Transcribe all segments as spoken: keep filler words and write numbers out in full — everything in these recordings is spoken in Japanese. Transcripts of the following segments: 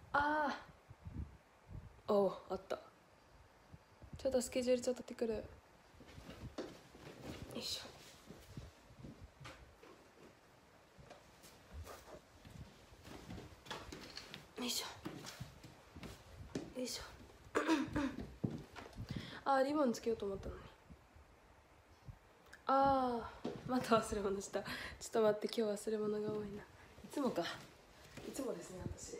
ああ、おお、あった。ちょっとスケジュールちょっと取ってくる。よいしょよいしょよいしょあー、リボンつけようと思ったのに。ああ、また忘れ物した。ちょっと待って、今日忘れ物が多いな。いつもか、いつもですね、私。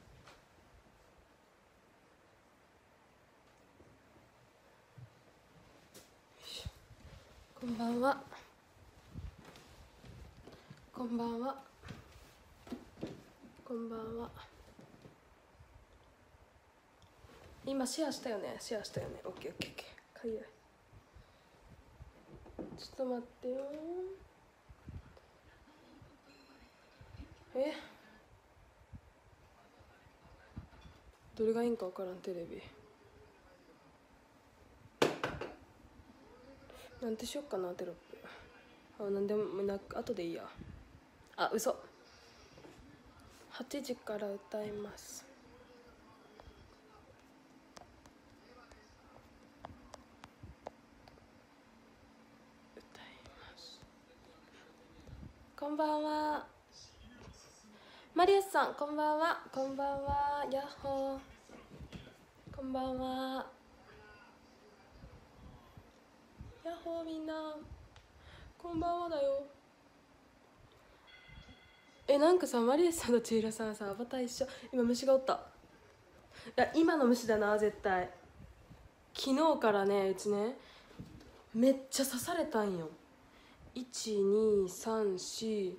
こんばんは。こんばんは。こんばんは。今シェアしたよね、シェアしたよね。オッケーオッケーオッケー。かゆい。ちょっと待ってよ。え、どれがいいんか分からん。テレビなんてしよっかな。テロップ、あ、なんでもなく後でいいや。あ、嘘。はちじから歌います。歌います。こんばんは。マリアスさん、こんばんは。こんばんは。ヤッホー。こんばんは。ヤッホー、みんな。こんばんはだよ。え、なんかさ、マリアスさんと千尋さんさ、アバター一緒。今虫がおった。いや、今の虫だな、絶対。昨日からね、うちね、めっちゃ刺されたんよ。いちにさんし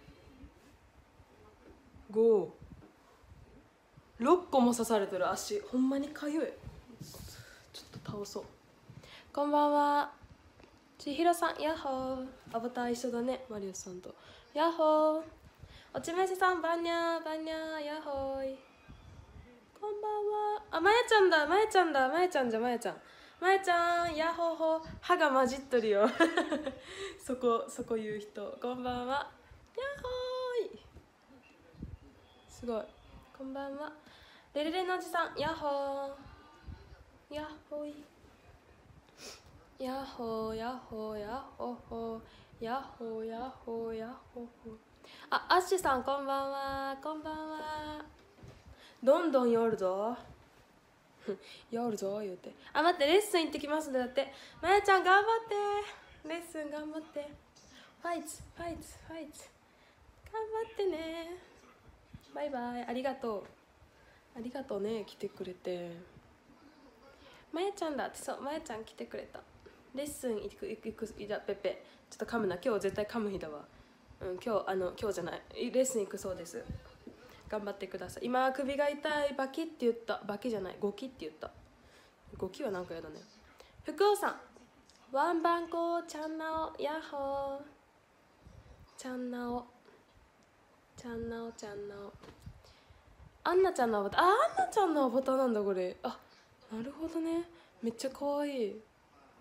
ごろっこも刺されてる。足ほんまにかゆい。ちょっと倒そう。こんばんは。千尋さん、ヤッホー。アバター一緒だね、マリオさんと。ヤッホー。おちめせさん、バンニャーバンニャー、ヤッホーイ。こんばんは。あ、まやちゃんだ、まやちゃんだ、まやちゃんじゃ、まやちゃん。まやちゃん、ヤッホーホー。歯が混じっとるよ。そこ、そこ言う人。こんばんは。ヤッホーイ。すごい。こんばんは。レレレのおじさん、ヤッホー。ヤッホーイ。ヤッホー、ヤッホー、ヤッホーホー。ヤッホー、ヤッホー、ヤッホーホー。あ、アッシュさん、こんばんは。こんばんは。どんどん夜ぞ。夜ぞ、言うて。あ、待って、レッスン行ってきますんで、だって。まやちゃん、頑張って。レッスン頑張って。ファイツ、ファイツ、ファイツ。頑張ってね。バイバイ。ありがとう。ありがとうね、来てくれて。まやちゃんだって。そう、まやちゃん来てくれた。レッスン行く行く行く。じゃあペペちょっと噛むな。今日絶対噛む日だわ。うん、今日あの今日じゃない、レッスン行くそうです。頑張ってください。今首が痛い。バキって言った。バキじゃない、ゴキって言った。ゴキはなんかやだね。福尾さん、ワンバンコちゃんなお、ヤッホー。ちゃんなおちゃんなおちゃんなお。アンナちゃんのアバター。あ、アンナちゃんのアバターなんだこれ。あ、なるほどね。めっちゃかわいい。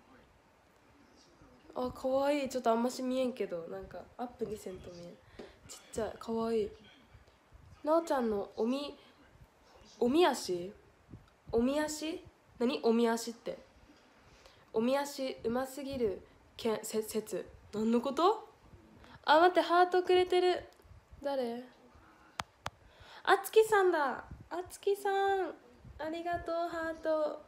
あ、かわいい。ちょっとあんまし見えんけど、なんかアップにせんと見えん。ちっちゃい、かわいい。なおちゃんのおみおみ足おみ足何おみ足って。おみ足うますぎるけんせ説何のこと。あ、待って、ハートくれてる。誰。あつきさんだ。あつきさん、ありがとう。ハート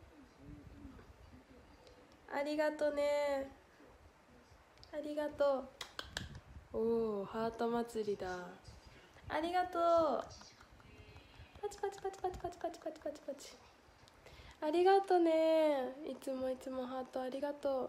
ありがとね。ありがとう。おお、ハート祭りだ。ありがとう。パチパチパチパチパチパチパチパチパチ。ありがとね。いつもいつもハートありがとう。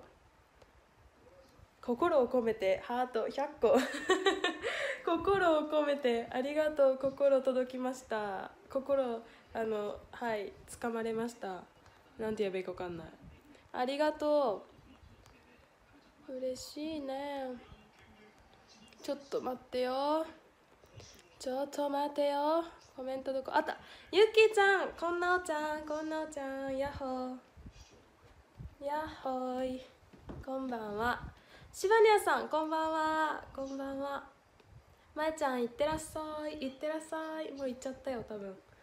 心を込めてハートひゃっこ。心を込めてありがとう。心届きました。心、あの、はい、つかまれました。なんて言えばいいか分かんない。ありがとう。嬉しいね。ちょっと待ってよ。ちょっと待てよ。コメントどこあった。ゆっきーちゃん、こんなおちゃん、こんなおちゃん、ヤッホー。ヤッホーイ。こんばんは。シバニアさん、こんばんは。こんばんは。まえちゃん、いってらっしゃい。いってらっしゃい。もう行っちゃったよ、多分。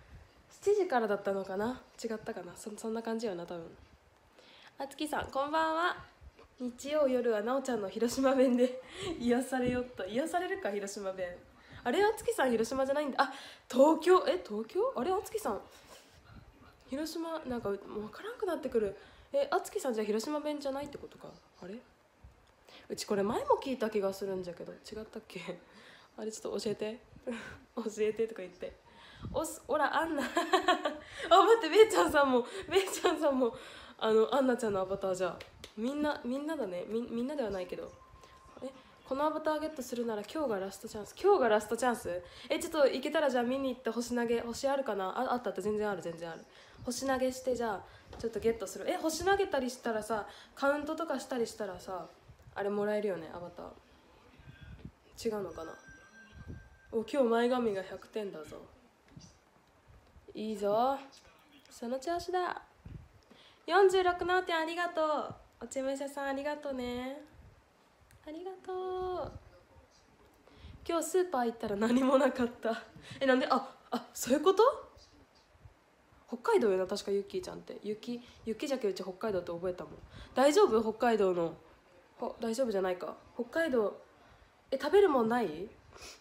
しちじからだったのかな、違ったかな、 そ, そんな感じよな多分。あつきさんこんばんは。日曜夜はなおちゃんの広島弁で癒されよった。癒されるか広島弁。あれあつきさん広島じゃないんだ。あ、東京。え東京。あれあつきさん広島なんかもう分からんくなってくる。えあつきさんじゃあ広島弁じゃないってことか。あれうちこれ前も聞いた気がするんじゃけど違ったっけあれちょっと教えて教えてとか言って。おすおらアンナあ待ってべいちゃんさんもべいちゃんさんもあのアンナちゃんのアバターじゃみんなみんなだね。 み, みんなではないけど。えこのアバターゲットするなら今日がラストチャンス。今日がラストチャンス。えちょっと行けたらじゃあ見に行って星投げ。星あるかな。ああったあった。全然ある全然ある。星投げしてじゃあちょっとゲットする。え星投げたりしたらさカウントとかしたりしたらさあれもらえるよねアバター。違うのかな。お今日前髪がひゃくてんだぞ。いいぞその調子だ。よんじゅうろくのてんありがとう。おちむしゃさんありがとうね。ありがとう。今日スーパー行ったら何もなかった。えなんで。ああそういうこと。北海道よな確かユッキーちゃんって。雪雪じゃけうち北海道って覚えたもん。大丈夫北海道のほ大丈夫じゃないか北海道。え食べるもんない。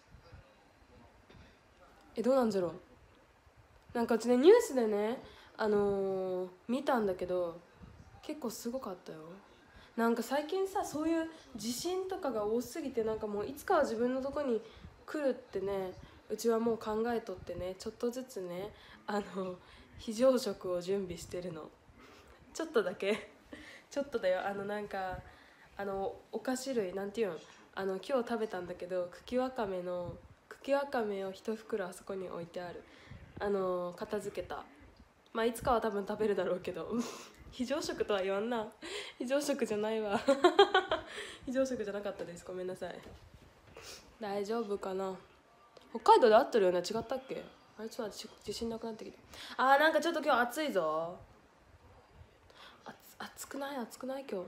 えどうなんじゃろう。なんかうちねニュースでねあのー、見たんだけど結構すごかったよ。なんか最近さそういう地震とかが多すぎてなんかもういつかは自分のとこに来るってねうちはもう考えとってねちょっとずつねあの非常食を準備してるの。ちょっとだけちょっとだよ。あのなんかあのお菓子類なんていうのあの今日食べたんだけど茎わかめの茎わかめを一袋あそこに置いてある。あの片付けた。まあいつかは多分食べるだろうけど非常食とは言わんな。非常食じゃないわ非常食じゃなかったです。ごめんなさい。大丈夫かな。北海道で合ってるよね。違ったっけ。あれちょっと自信なくなってきた。あーなんかちょっと今日暑いぞ。あ暑くない暑くない今日。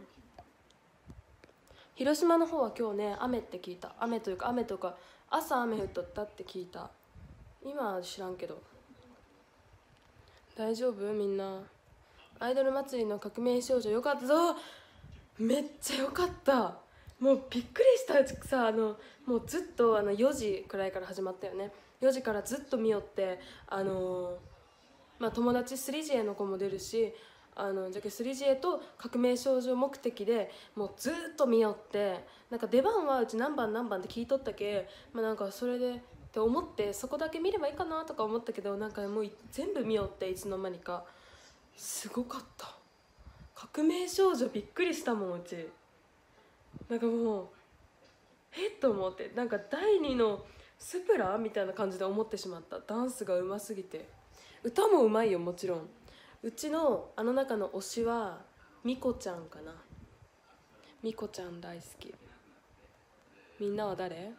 広島の方は今日ね雨って聞いた。雨というか雨とか朝雨降っとったって聞いた。今は知らんけど。大丈夫みんな。アイドル祭りの革命少女よかったぞ。めっちゃよかった。もうびっくりしたさ。あのもうずっとあのよじくらいから始まったよね。よじからずっと見よってあのー、まあ友達 スリージェー の子も出るしあのじゃけ スリージェー と革命少女目的でもうずっと見よってなんか出番はうち何番何番って聞いとったけ、まあ、なんかそれでって思ってそこだけ見ればいいかなとか思ったけどなんかもう全部見よっていつの間にか。すごかった。革命少女びっくりしたもんうち。なんかもうえっと思ってなんかだいにのスプラみたいな感じで思ってしまった。ダンスがうますぎて。歌もうまいよもちろん。うちのあの中の推しはみこちゃんかな。みこちゃん大好き。みんなは誰？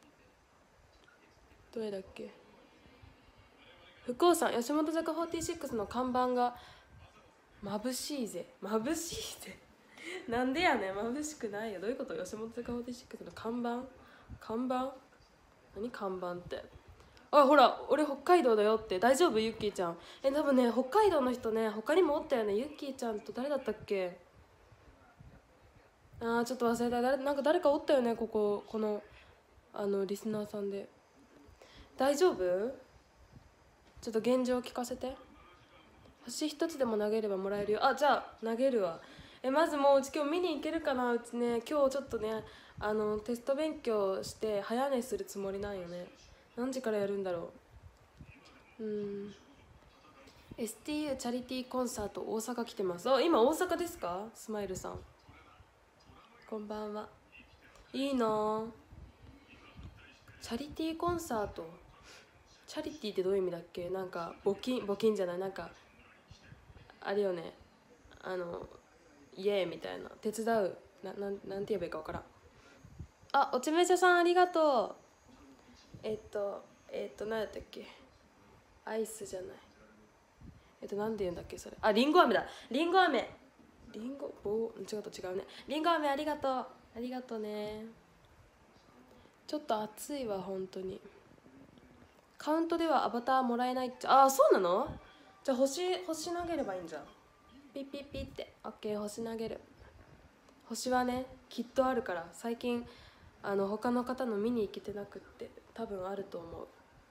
どれだっけ。福尾さん吉本坂フォーティーシックスの看板が眩しいぜ。眩しいぜなんでやねん。眩しくないよ。どういうこと。吉本坂フォーティーシックスの看板看板何看板って。あほら俺北海道だよって。大丈夫ゆっきーちゃん。え多分ね北海道の人ね他にもおったよね。ゆっきーちゃんと誰だったっけ。あーちょっと忘れた。誰なんか誰かおったよねこここのあのリスナーさんで。大丈夫。ちょっと現状聞かせて。星一つでも投げればもらえるよ。あじゃあ投げるわ。えまずもううち今日見に行けるかな。うちね今日ちょっとねあのテスト勉強して早寝するつもりなんよね。何時からやるんだろう。うん エスティーユー チャリティーコンサート大阪来てます。あ今大阪ですか。スマイルさんこんばんは。いいな。チャリティーコンサート。チャリティーってどういう意味だっけ。なんか募金募金じゃないなんかあれよねあのイエーイみたいな手伝う な, な, なんて言えばいいか分からん。あおちめちゃさんありがとう。えっとえっと何やったっけ。アイスじゃないえっと何て言うんだっけそれ。ありんご飴だ。りんご飴りんご棒違うと違うね。りんご飴ありがとうありがとうね。ちょっと暑いわ本当に。 カウントではアバターもらえないって。ああ、そうなの？じゃあ星星投げればいいんじゃん。ピッピッピッって。オッケー、星投げる。星はねきっとあるから。最近あの他の方の見に行けてなくって多分あると思う。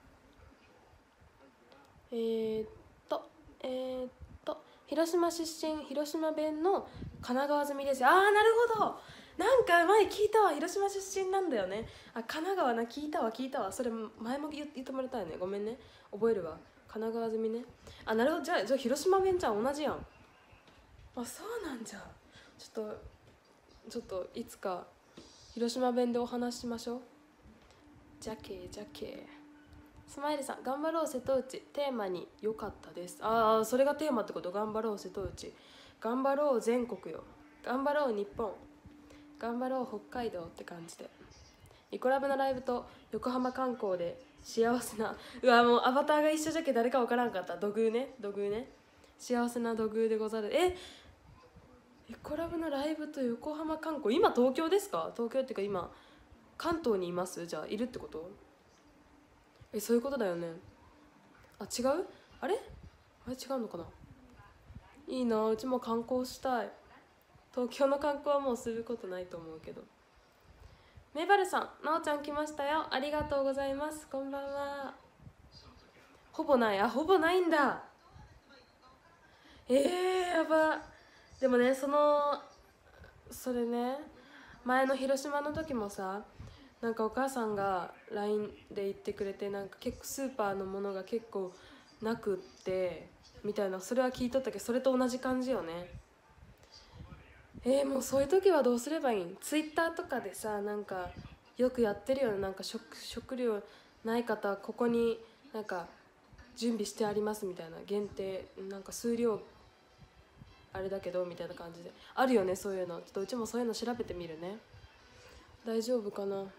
えー、っとえー、っと広島出身、広島弁の神奈川済みです。ああ、なるほど。なんか前聞いたわ、広島出身なんだよね。あ、神奈川な、聞いたわ聞いたわ。それ前も言ってもらったよね。ごめんね、覚えるわ。神奈川済みね。あ、なるほど。じゃあじゃあ広島弁じゃん、同じやん。あ、そうなんじゃん。ちょっとちょっといつか広島弁でお話ししましょう。じゃけじゃけ。スマイルさん、頑張ろう瀬戸内、テーマに良かったです。ああ、それがテーマってこと。頑張ろう瀬戸内、頑張ろう全国よ、頑張ろう日本、頑張ろう北海道って感じで。イコラブのライブと横浜観光で幸せな、うわもうアバターが一緒じゃけ誰か分からんかった。土偶ね、土偶ね、幸せな土偶でござる。え、イコラブのライブと横浜観光、今東京ですか？東京っていうか今関東にいます？じゃあいるってこと？え、そういうことだよね。あ、違う？あれあれ違うのかな。いいな、うちも観光したい。東京の観光はもうすることないと思うけど。メバルさん、なおちゃん来ましたよ。ありがとうございます。こんばんは。ほぼない。あ、ほぼないんだ。えー、やば。でもね、そのそれね、前の広島の時もさ、なんかお母さんが ライン で言ってくれて、なんか結構スーパーのものが結構なくってみたいな、それは聞いとったけど、それと同じ感じよね。えー、もうそういう時はどうすればいいん？ツイッターとかでさ、なんかよくやってるよね。なんか 食, 食料ない方ここになんか準備してありますみたいな、限定なんか数量あれだけどみたいな感じであるよね、そういうの。ちょっとうちもそういうの調べてみるね。大丈夫かな。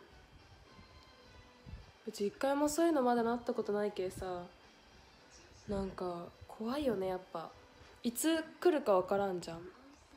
うち一回もそういうのまだなったことないけさ、なんか怖いよね。やっぱいつ来るか分からんじゃん、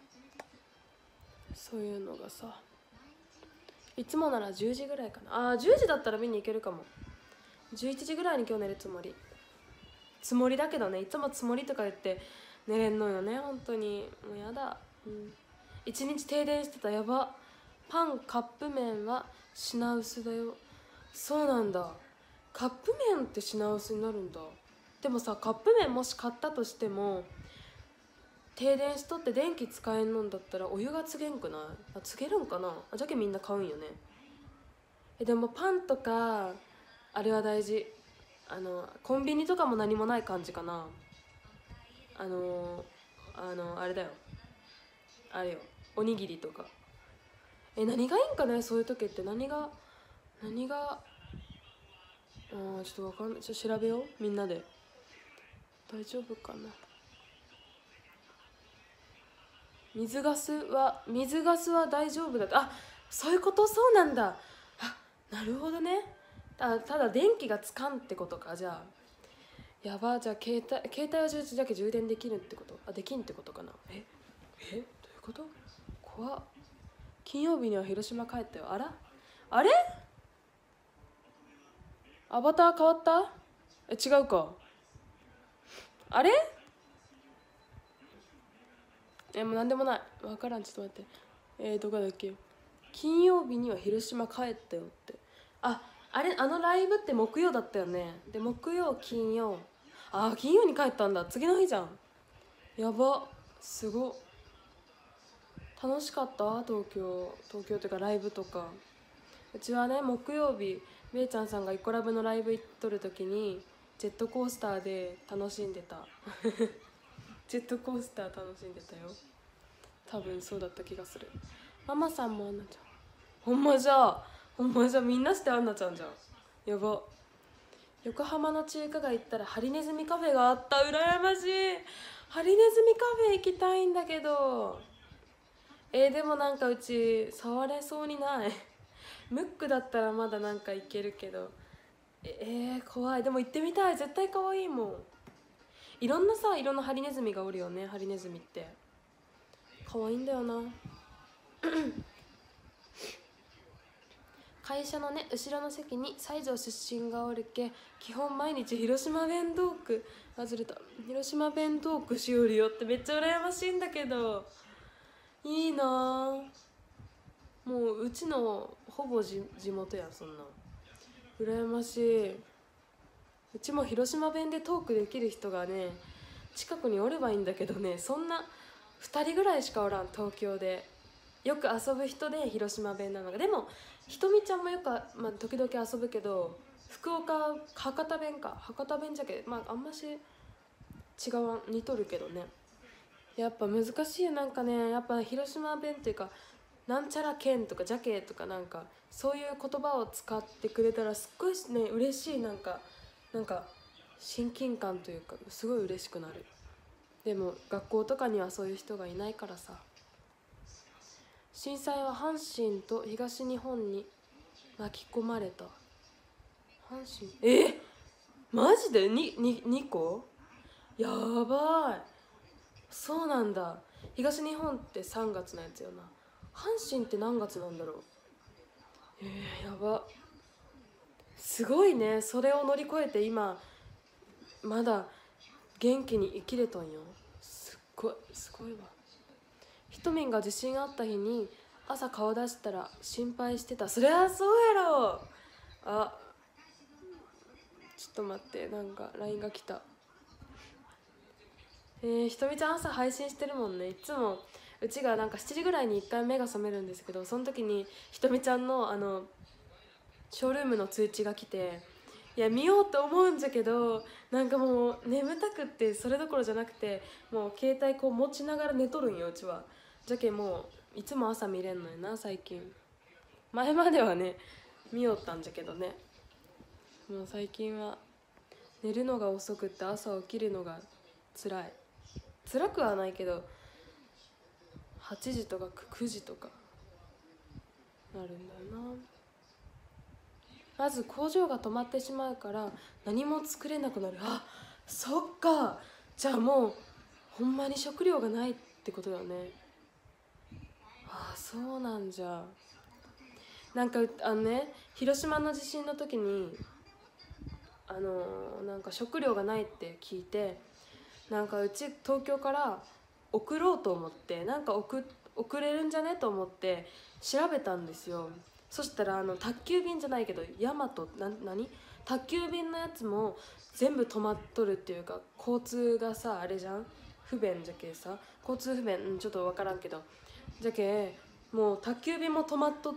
そういうのがさ。いつもならじゅうじぐらいかな。あーじゅうじだったら見に行けるかも。じゅういちじぐらいに今日寝るつもりつもりだけどね、いつもつもりとか言って寝れんのよね、本当にもうやだ。うん、一日停電してた。やば。パンカップ麺は品薄だよ。そうなんだ。カップ麺って品薄になるんだ。でもさ、カップ麺もし買ったとしても停電しとって電気使えんのんだったらお湯がつげんくない？あ、つげるんかな。あ、じゃけみんな買うんよね。え、でもパンとかあれは大事。あのコンビニとかも何もない感じかな。あのあのあれだよ、あれよ、おにぎりとか。え、何がいいんかね、そういう時って。何が何があーちょっとわかんない。ちょっと調べよう、みんなで。大丈夫かな。水ガスは水ガスは大丈夫だって。あ、そういうこと。そうなんだ。あ、なるほどね。あ、ただ電気がつかんってことか。じゃあやば。じゃあ携帯携帯は充だけ充電できるってこと？あ、できんってことかな。ええ、どういうこと？怖っ。金曜日には広島帰ったよ。あら、あれアバター変わった？え、違うか。あれえ、もうなんでもない。わからん。ちょっと待って。えー、どこだっけ。金曜日には広島帰ったよって。あ、あれ、あのライブって木曜だったよね。で、木曜、金曜。あ、金曜に帰ったんだ。次の日じゃん。やば。すご。楽しかった？東京。東京っていうかライブとか。うちはね、木曜日、めいちゃんさんがイコラブのライブ行っとる時にジェットコースターで楽しんでたジェットコースター楽しんでたよ。多分そうだった気がする。ママさんもアンナちゃん。ほんまじゃ。ほんまじゃ。みんなしてアンナちゃんじゃん。やば。横浜の中華街行ったらハリネズミカフェがあった。羨ましい。ハリネズミカフェ行きたいんだけど。えー、でもなんかうち触れそうにないムックだったらまだなんかいけるけど。えー、怖い。でも行ってみたい。絶対可愛いもん。いろんなさ、色のハリネズミがおるよね。ハリネズミって可愛いんだよな会社のね後ろの席に西条出身がおるけ、基本毎日広島弁トーク、外れた、広島弁トークしよるよってめっちゃ羨ましいんだけど、いいなぁ。もううちのほぼ地元やん、そんなん羨ましい。うちも広島弁でトークできる人がね近くにおればいいんだけどね、そんなふたりぐらいしかおらん。東京でよく遊ぶ人で広島弁なのが。でもひとみちゃんもよく、まあ、時々遊ぶけど、福岡博多弁か、博多弁じゃけ、まああんまし違わん、似とるけどね。やっぱ難しいよ。なんかね、やっぱ広島弁っていうか、なんちゃら県とかじゃけとか、なんかそういう言葉を使ってくれたらすっごいね嬉しい。なんかなんか親近感というか、すごい嬉しくなる。でも学校とかにはそういう人がいないからさ。震災は阪神と東日本に巻き込まれた。阪神、えマジで 2, 2, 2個やばい。そうなんだ。東日本ってさんがつのやつよな。阪神って何月なんだろう。えー、やば。すごいね。それを乗り越えて今まだ元気に生きれとんよ。すっごいすごいわ。ひとみんが地震あった日に朝顔出したら心配してた。そりゃそうやろ。あ、ちょっと待って、なんか ライン が来た。えー、ひとみちゃん朝配信してるもんね。いつもうちがなんかしちじぐらいにいっかい目が覚めるんですけど、その時にひとみちゃんのあのショールームの通知が来て、いや見ようと思うんじゃけど、なんかもう眠たくって、それどころじゃなくて、もう携帯こう持ちながら寝とるんようちは。じゃけもういつも朝見れんのよな最近。前まではね見よったんじゃけどね、もう最近は寝るのが遅くって朝起きるのがつらい。辛くはないけどはちじとかくじとかなるんだよな。まず工場が止まってしまうから何も作れなくなる。あ、そっか。じゃあもうほんまに食料がないってことだよね。あ、そうなんじゃ。なんかあのね、広島の地震の時にあのー、なんか食料がないって聞いて、なんかうち東京から送ろうと思って、なんか 送, 送れるんじゃねと思って調べたんですよ。そしたらあの宅急便じゃないけどヤマトな何宅急便のやつも全部止まっとるっていうか、交通がさあれじゃん、不便じゃけさ、交通不便、うん、ちょっと分からんけど、じゃけもう宅急便も止まっとって、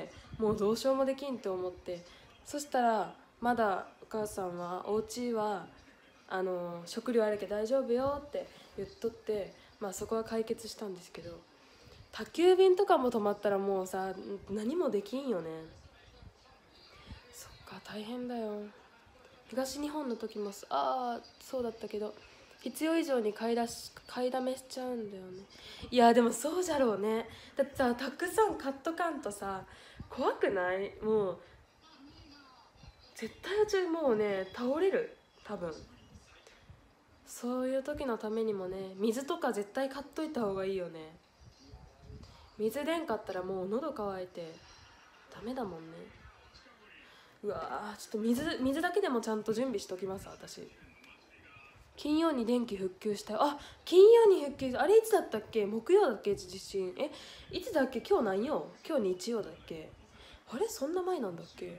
もうどうしようもできんって思って、そしたらまだお母さんはお家はあの食料あるけど大丈夫よって言っとって、まあそこは解決したんですけど、宅急便とかも止まったらもうさ何もできんよね。そっか、大変だよ。東日本の時もああそうだったけど、必要以上に買い出し買いだめしちゃうんだよね。いやでもそうじゃろうね。だってさ、たくさん買っとかんとさ怖くない？もう絶対うちもうね倒れる多分。そういう時のためにもね、水とか絶対買っといた方がいいよね。水出んかったらもう喉乾いてダメだもんね。うわー、ちょっと水水だけでもちゃんと準備しときます。私金曜に電気復旧したよ。あ、金曜に復旧、あれいつだったっけ？木曜だっけ地震。え、いつだっけ？今日何曜？今日日曜だっけ？あれそんな前なんだっけ？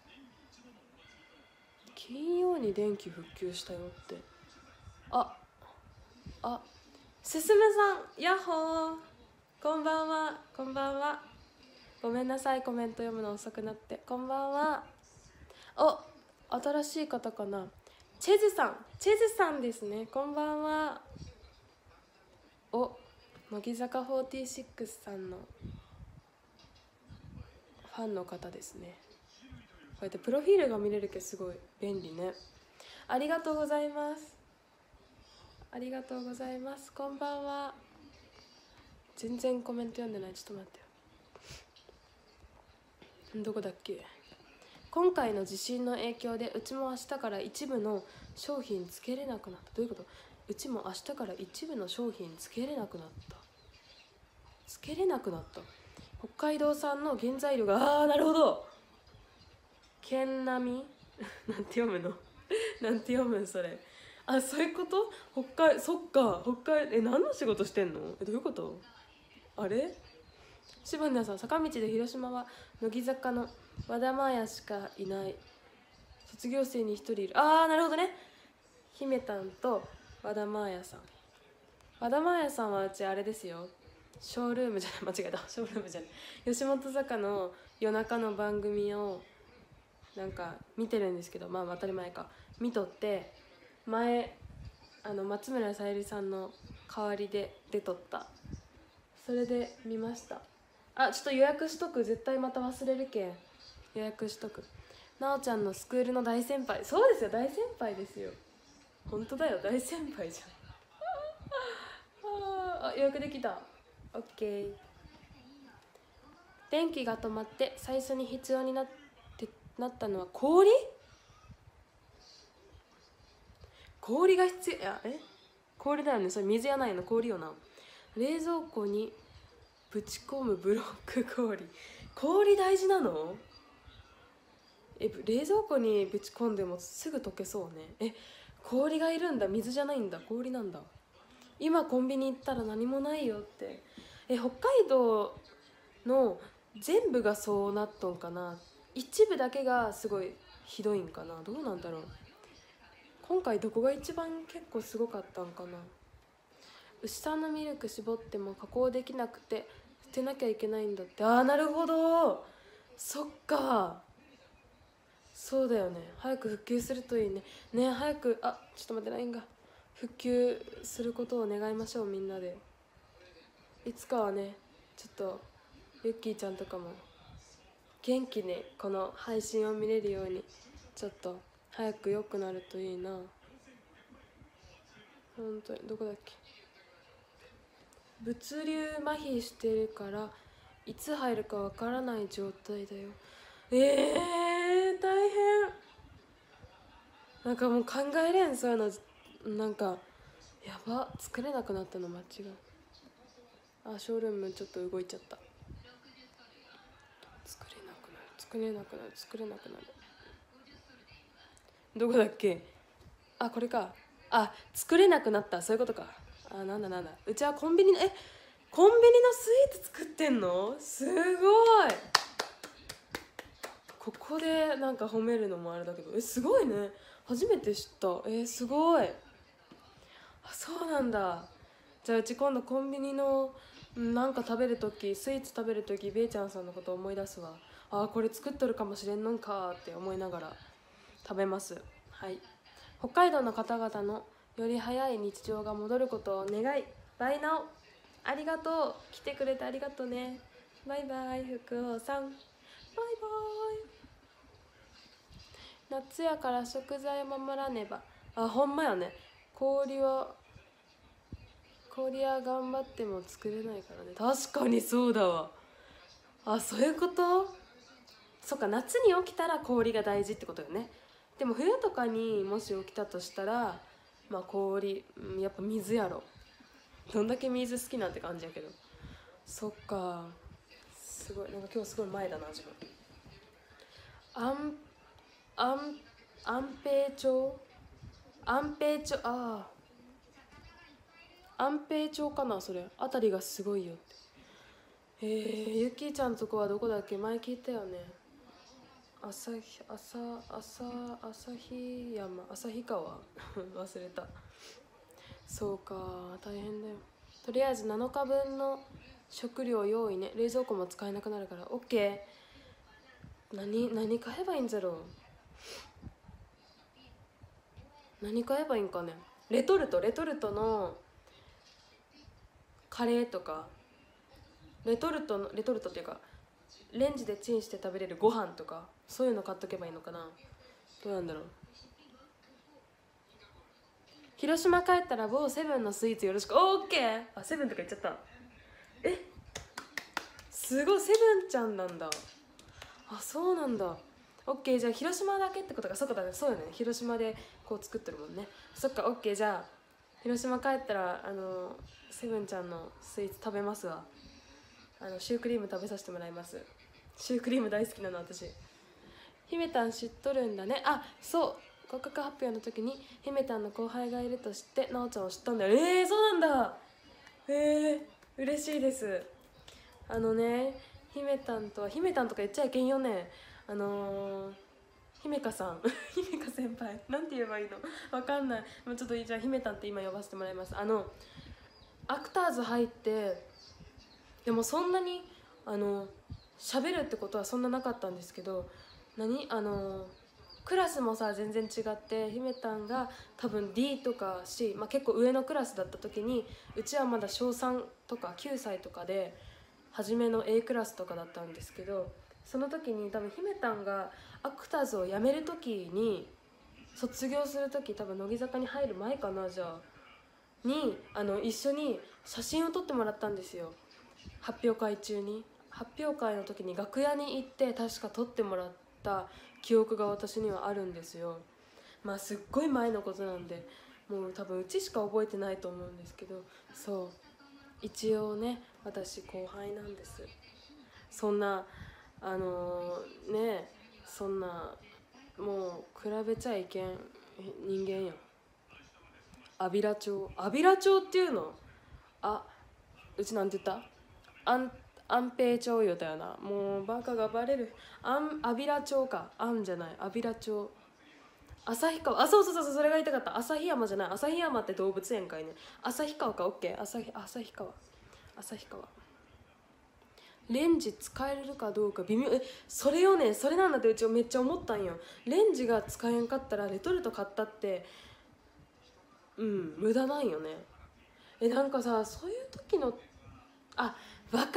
金曜に電気復旧したよって。ああ、すすむさん、ヤッホー、こんばんは。こんばんは。ごめんなさい、コメント読むの遅くなって。こんばんは。お、新しい方かな。チェズさん、チェズさんですね。こんばんは。お、乃木坂フォーティーシックスさんのファンの方ですね。こうやってプロフィールが見れるけすごい便利ね。ありがとうございます。ありがとうございます。こんばんは。全然コメント読んでない。ちょっと待ってよ。どこだっけ。今回の地震の影響でうちも明日から一部の商品つけれなくなった。どういうこと？うちも明日から一部の商品つけれなくなった。つけれなくなった。北海道産の原材料が、あーなるほど。 けんなみなんて読むのなんて読むんそれ。あ、そういうこと。北海そっか北海え何の仕事してんの。えどういうこと。あれ柴田さん、坂道で広島は乃木坂の和田真彩しかいない。卒業生に一人いる。ああなるほどね。姫たんと和田真彩さん。和田真彩さんはうちあれですよ、ショールームじゃない、間違えた、ショールームじゃない、吉本坂の夜中の番組をなんか見てるんですけど、まあ当たり前か、見とって前あの松村沙友理さんの代わりで出とった、それで見ました。あ、ちょっと予約しとく、絶対また忘れるけん予約しとく。なおちゃんのスクールの大先輩。そうですよ、大先輩ですよ、本当だよ、大先輩じゃんあ、予約できた。オッケー。電気が止まって最初に必要になってなったのは氷。氷が必要。いや、え氷だよね、それ水やないの、氷よな。冷蔵庫にぶち込むブロック氷。氷大事なの。え冷蔵庫にぶち込んでもすぐ溶けそうね。え氷がいるんだ、水じゃないんだ、氷なんだ。今コンビニ行ったら何もないよって。え北海道の全部がそうなっとんかな、一部だけがすごいひどいんかな、どうなんだろう。今回どこが一番結構すごかったんかな。牛さんのミルク絞っても加工できなくて捨てなきゃいけないんだって。ああなるほど、そっか、そうだよね。早く復旧するといいね。ね早く、あちょっと待って、ラインが復旧することを願いましょう、みんなで。いつかはね、ちょっとユッキーちゃんとかも元気にこの配信を見れるように、ちょっと早く良くなるといいな。本当にどこだっけ。物流麻痺してるからいつ入るかわからない状態だよ。えー、大変。なんかもう考えれん、そういうの。なんかやば、作れなくなったの間違い。あ、ショールームちょっと動いちゃった。作れなくなる作れなくなる作れなくなる。どこだっけ。あ、これか。あ、作れなくなった、そういうことか。あ、なんだなんだ、うちはコンビニの、えコンビニのスイーツ作ってんの、すごい。ここでなんか褒めるのもあれだけど、えすごいね、初めて知った。えすごい。あ、そうなんだ。じゃあうち今度コンビニのなんか食べるとき、スイーツ食べるとき、べいちゃんさんのこと思い出すわ。あ、これ作っとるかもしれんのんかって思いながら食べます。はい。北海道の方々のより早い日常が戻ることを願い、バイナオ。ありがとう、来てくれてありがとうね。バイバイ福尾さん、バイバイ。夏やから食材を守らねば。あ、ほんまやね。氷は氷は頑張っても作れないからね。確かにそうだわ。あ、そういうこと。そっか、夏に起きたら氷が大事ってことよね。でも冬とかにもし起きたとしたら、まあ氷、うん、やっぱ水やろ。どんだけ水好きなんて感じやけど。そっか、すごい、なんか今日すごい前だな自分。あんあん安平町安平町、ああ安平町かな、それあたりがすごいよって。えー、ゆきちゃんとこはどこだっけ、前聞いたよね。朝日朝朝旭山旭川忘れた。そうか、大変だよ。とりあえずなのかぶんの食料用意ね。冷蔵庫も使えなくなるから OK。 何何買えばいいんじゃろう。何買えばいいんかね。レトルトレトルトのカレーとか、レトルトのレトルトっていうかレンジでチンして食べれるご飯とか、そういうの買っとけばいいのかな。どうなんだろう。広島帰ったら某セブンのスイーツよろしく。オッケー。あ、セブンとか言っちゃった。えすごい、セブンちゃんなんだ。あ、そうなんだ。オッケー、じゃあ広島だけってことか。そっか、だね、そうよね、広島でこう作ってるもんね。そっか、オッケー、じゃあ広島帰ったらあのセブンちゃんのスイーツ食べますわ。あのシュークリーム食べさせてもらいます。シュークリーム大好きなの私。 姫たん知っとるんだね。あ、そう合格発表の時に姫たんの後輩がいると知ってなおちゃんを知ったんだよ。えー、そうなんだ。えー、嬉しいです。あのね、姫たんとは姫たんとか言っちゃいけんよね。あのー、姫香さん姫香先輩なんて言えばいいのわかんない。もうちょっとじゃあ姫たんって今呼ばせてもらいます。あのアクターズ入って、でもそんなにあの喋るってことはそんななかったんですけど、何あのクラスもさ全然違って、姫たんが多分 ディー とか シー、まあ、結構上のクラスだった時に、うちはまだしょうさんとかきゅうさいとかで初めの A クラスとかだったんですけど、その時に多分姫たんがアクターズを辞める時に、卒業する時多分乃木坂に入る前かな、じゃあにあの一緒に写真を撮ってもらったんですよ。発表会中に発表会の時に楽屋に行って確か撮ってもらった記憶が私にはあるんですよ。まあすっごい前のことなんで、もう多分うちしか覚えてないと思うんですけど、そう一応ね私後輩なんです。そんなあのー、ねそんなもう比べちゃいけん人間やん。安平町安平町っていうの、あうちなんて言った、安安平町よだよな。もうバカがバレる。あん安平町か、あんじゃない安平町。旭川、あそうそうそう、それが言いたかった。旭山じゃない、旭山って動物園かいね。旭川か、オッケー。旭旭川旭川。レンジ使えるかどうか微妙。えそれよね、それなんだってうちめっちゃ思ったんよ。レンジが使えんかったらレトルト買ったってうん無駄なんよね。えなんかさ、そういう時の、あ分かった、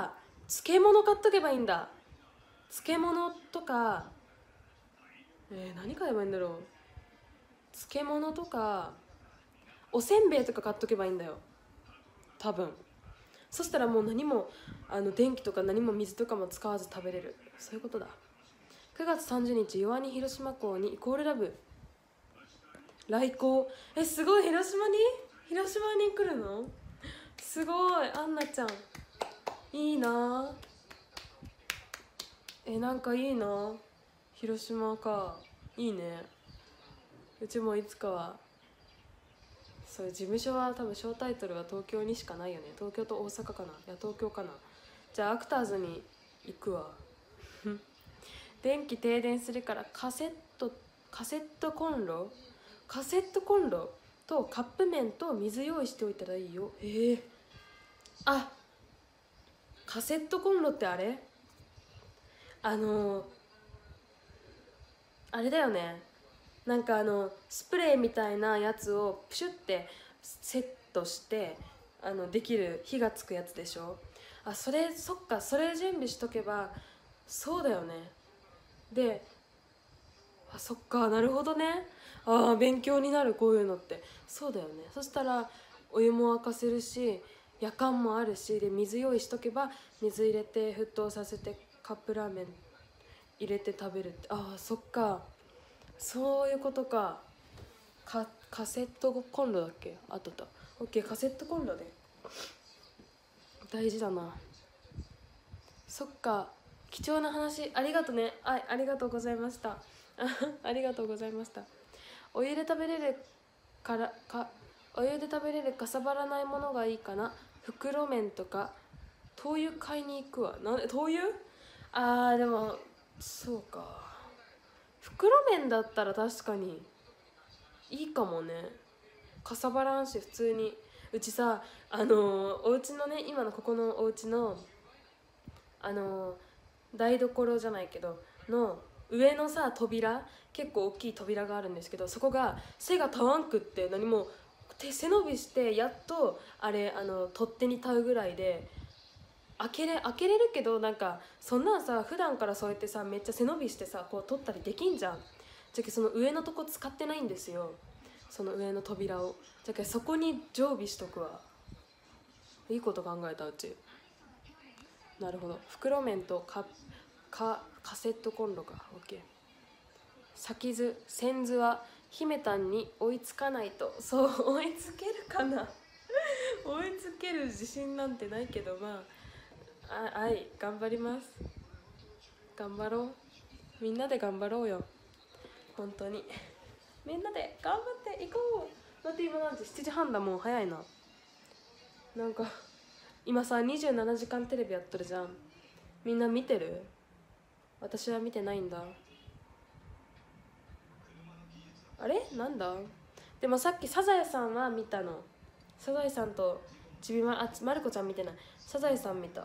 漬物買っとけばいいんだ。漬物とか、えー、何買えばいいんだろう。漬物とかおせんべいとか買っとけばいいんだよ多分。そしたらもう何もあの電気とか何も水とかも使わず食べれる。そういうことだ。くがつさんじゅうにち、弱に広島港にイコールラブ来航。えすごい、広島に広島に来るのすごい。アンナちゃんいいな。えなんかいいな、広島か、いいね。うちもいつかは、そういう事務所は多分小タイトルは東京にしかないよね。東京と大阪かな、いや東京かな。じゃあアクターズに行くわ電気停電するからカセットカセットコンロカセットコンロとカップ麺と水用意しておいたらいいよ。えー、あカセットコンロってあれあのー、あれだよね。なんかあのスプレーみたいなやつをプシュってセットしてあのできる火がつくやつでしょ。あそれそっか、それ準備しとけばそうだよね。であそっか、なるほどね。ああ勉強になる、こういうのって。そうだよね。そしたらお湯も沸かせるしやかんもあるしで、水用意しとけば水入れて沸騰させてカップラーメン入れて食べるって。ああそっか、そういうことか。かカセットコンロだっけ、あとだ。オッケー、カセットコンロで大事だな。そっか、貴重な話ありがとね。あありがとうございましたありがとうございました。お湯で食べれるからかお湯で食べれるかさばらないものがいいかな。袋麺とか灯油買いに行くわ。なんで灯油、あーでもそうか、袋麺だったら確かにいいかもね。かさばらんし普通に。うちさあのー、お家のね今のここのお家のあのー、台所じゃないけどの上のさ扉、結構大きい扉があるんですけど、そこが背がたわんくって、何も手背伸びしてやっとあれあの取っ手に立うぐらいで開けれ開けれるけど、なんかそんなんさ普段からそうやってさめっちゃ背伸びしてさこう取ったりできんじゃん。じゃけその上のとこ使ってないんですよ、その上の扉を。じゃけそこに常備しとくわ。いいこと考えたうち。なるほど、袋麺とカカカセットコンロか。 OK。 先図先図は姫たんに追いつかないと。そう追いつけるかな追いつける自信なんてないけど、まああはい頑張ります。頑張ろう。 みんなで頑張ろうよ本当に。みんなで頑張っていこう。だって今何時？しちじはんだもん。早いな。なんか今さにじゅうななじかんテレビやっとるじゃん。みんな見てる？私は見てないんだ。あれなんだ。でもさっきサザエさんは見たの。サザエさんとちびまあまる子ちゃん見てない。サザエさん見た。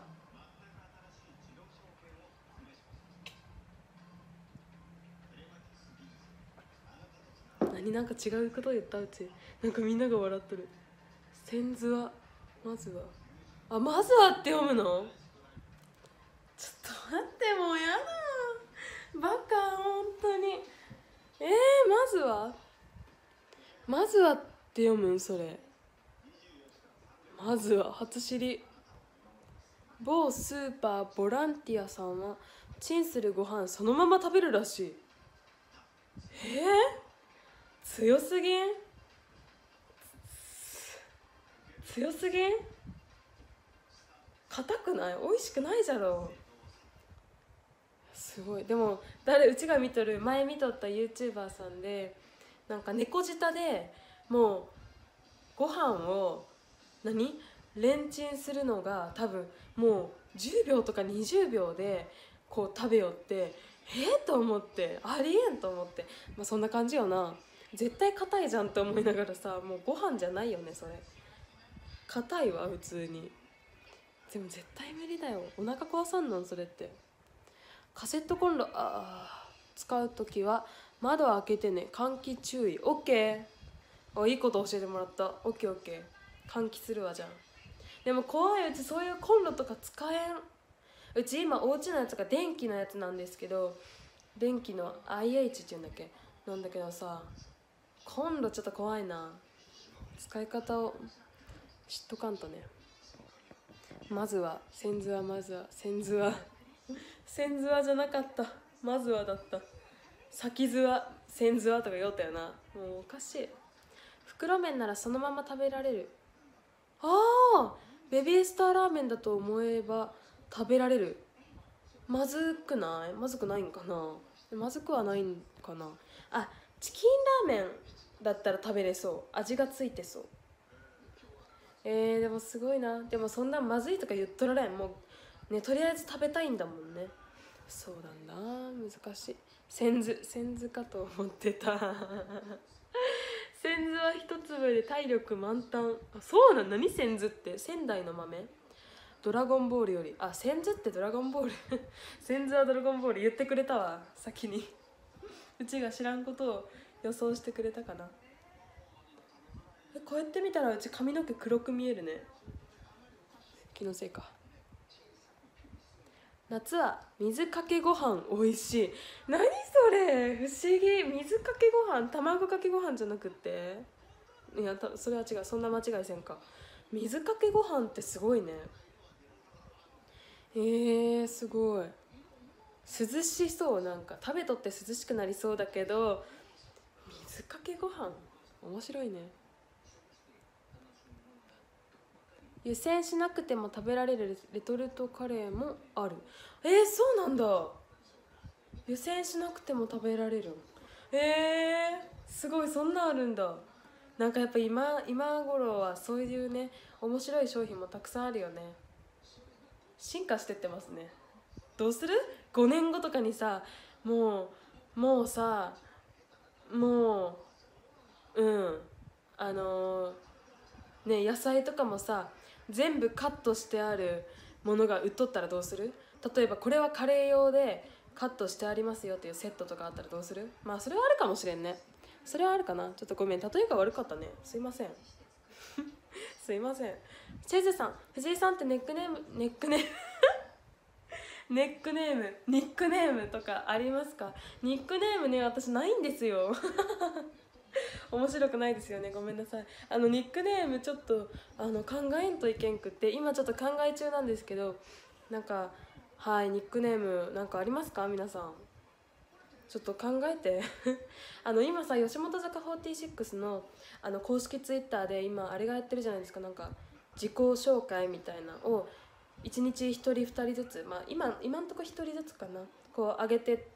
何なんか違うこと言ったうち。なんかみんなが笑ってる。先図はまずはあまずはって読むの？ちょっと待ってもうやだバカ本当に。えー、まずはまずはって読むんそれ。まずは初知り。某スーパーボランティアさんはチンするご飯そのまま食べるらしい。えー、強すぎん？強すぎん？硬くない？美味しくないじゃろ。すごい。でも誰うちが見とる前見とった YouTuber さんでなんか猫舌でもうご飯を何レンチンするのが多分もうじゅうびょうとかにじゅうびょうでこう食べよってえー、と思ってありえんと思って、まあ、そんな感じよな。絶対硬いじゃんって思いながらさもうご飯じゃないよねそれ。硬いわ普通に。でも絶対無理だよ。お腹壊さんのんそれって。カセットコンロあ使う時は窓開けてね。換気注意。 OK。 あいいこと教えてもらった。 OKOK。 換気するわ。じゃん。でも怖い。うちそういうコンロとか使えん。うち今お家のやつが電気のやつなんですけど電気の アイエイチ っていうんだっけなんだけどさコンロちょっと怖いな。使い方を知っとかんとね。まずは先図はまずは先図は先図はじゃなかった。まずはだった。先図は先図はとか言おうたよな。もうおかしい。袋麺ならそのまま食べられる。ああベビースターラーメンだと思えば食べられる。まずくない？まずくないんかな。まずくはないんかな。あチキンラーメンだったら食べれそう。味がついてそう。えー、でもすごいな。でもそんなまずいとか言っとられん。もうねとりあえず食べたいんだもんね。そうなんだ難しい。先図先図かと思ってた先図は一粒で体力満タン。あそうなん。何先図って？仙台の豆？ドラゴンボールよりあ先図ってドラゴンボール先図はドラゴンボール言ってくれたわ先にうちが知らんことを予想してくれたかな。えこうやって見たらうち髪の毛黒く見えるね。気のせいか。夏は水かけご飯おいしい。何それ不思議。水かけご飯卵かけご飯じゃなくっていやそれは違う。そんな間違いせんか。水かけご飯ってすごいね。えー、すごい。涼しそう。なんか食べとって涼しくなりそうだけど水かけご飯面白いね。湯煎しなくても食べられるレトルトカレーもある。えー、そうなんだ。湯煎しなくても食べられる。えー、すごい。そんなあるんだ。なんかやっぱ今今頃はそういうね面白い商品もたくさんあるよね。進化してってますね。どうする？ ご 年後とかにさもうもうさもううんあのー、ね野菜とかもさ全部カットしてあるものが売っとったらどうする？例えばこれはカレー用でカットしてありますよっていうセットとかあったらどうする？まあそれはあるかもしれんね。それはあるかな。ちょっとごめん例えが悪かったね。すいませんすいません。チェズさん藤井さんってネックネームネックネームネックネームニックネームとかありますか？ニックネームね私ないんですよ面白くないですよね。ごめんなさい。あのニックネームちょっとあの考えんといけんくって今ちょっと考え中なんですけどなんかはいニックネームなんかありますか皆さん。ちょっと考えてあの今さ吉本坂フォーティーシックスのあの公式ツイッターで今あれがやってるじゃないですか。なんか自己紹介みたいなをいちにちひとりふたりずつまあ今今んとこひとりずつかなこう上げて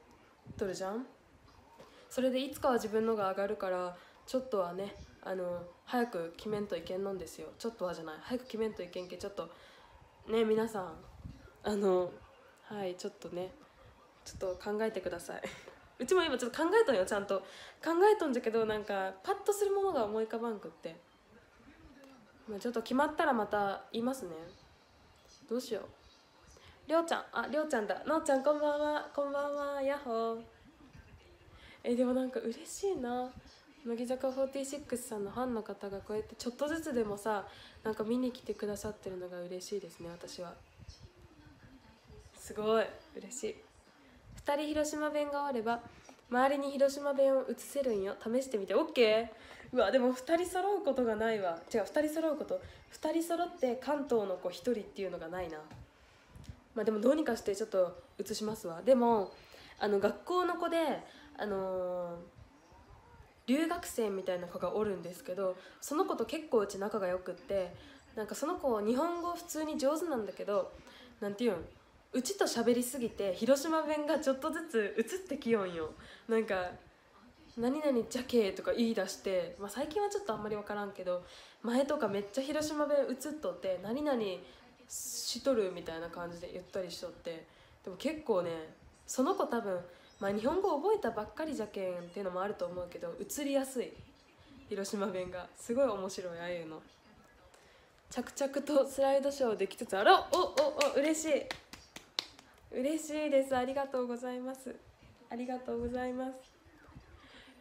とるじゃん。それでいつかは自分のが上がるから、ちょっとはね、あの早く決めんといけんのんですよ。ちょっとはじゃない、早く決めんといけんけ。ちょっとね、皆さん、あのはいちょっとね、ちょっと考えてください。うちも今ちょっと考えとんよ、ちゃんと考えとんじゃけど、なんかパッとするものが思い浮かばんくって、まあ、ちょっと決まったらまた言いますね。どうしよう。りょうちゃん、あ、りょうちゃんだ。のうちゃんこんばんは。こんばんは、やっほー。えでもなんか嬉しいな。乃木坂フォーティーシックスさんのファンの方がこうやってちょっとずつでもさ、なんか見に来てくださってるのが嬉しいですね。私はすごい嬉しい。ふたり広島弁があれば周りに広島弁を移せるんよ。試してみて。 OK。 うわでもふたり揃うことがないわ。違う、ふたり揃うことふたり揃って関東の子ひとりっていうのがないな。まあでもどうにかしてちょっと移しますわ。でもあの学校の子であのー、留学生みたいな子がおるんですけど、その子と結構うち仲がよくって、なんかその子日本語普通に上手なんだけど、なんていうん、うちと喋りすぎて広島弁がちょっとずつ移ってきよんよ。なんか何々じゃけーとか言い出して、まあ、最近はちょっとあんまり分からんけど、前とかめっちゃ広島弁移っとって、何々しとるみたいな感じで言ったりしとって、でも結構ね、その子多分、まあ、日本語覚えたばっかりじゃけんっていうのもあると思うけど、移りやすい広島弁が。すごい面白い、ああいうの。着々とスライドショーできつつあら、おおお、嬉しい嬉しいです。ありがとうございます。ありがとうございます。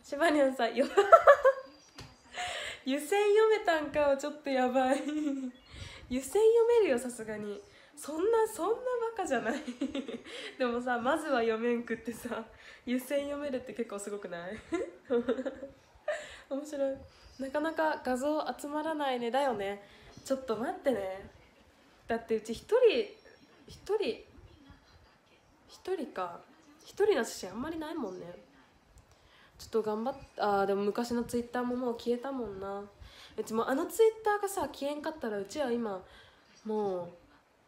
しばにゃんさんよ湯煎読めたんかはちょっとやばい湯煎読めるよ、さすがに。そんなそんなバカじゃないでもさ、まずは読めんくってさ、湯煎読めるって結構すごくない面白い。なかなか画像集まらないね。だよね。ちょっと待ってね。だってうち一人一人一人か一人の写真あんまりないもんね。ちょっと頑張っあーでも昔のツイッターももう消えたもんな。うちもあのツイッターがさ消えんかったら、うちは今もう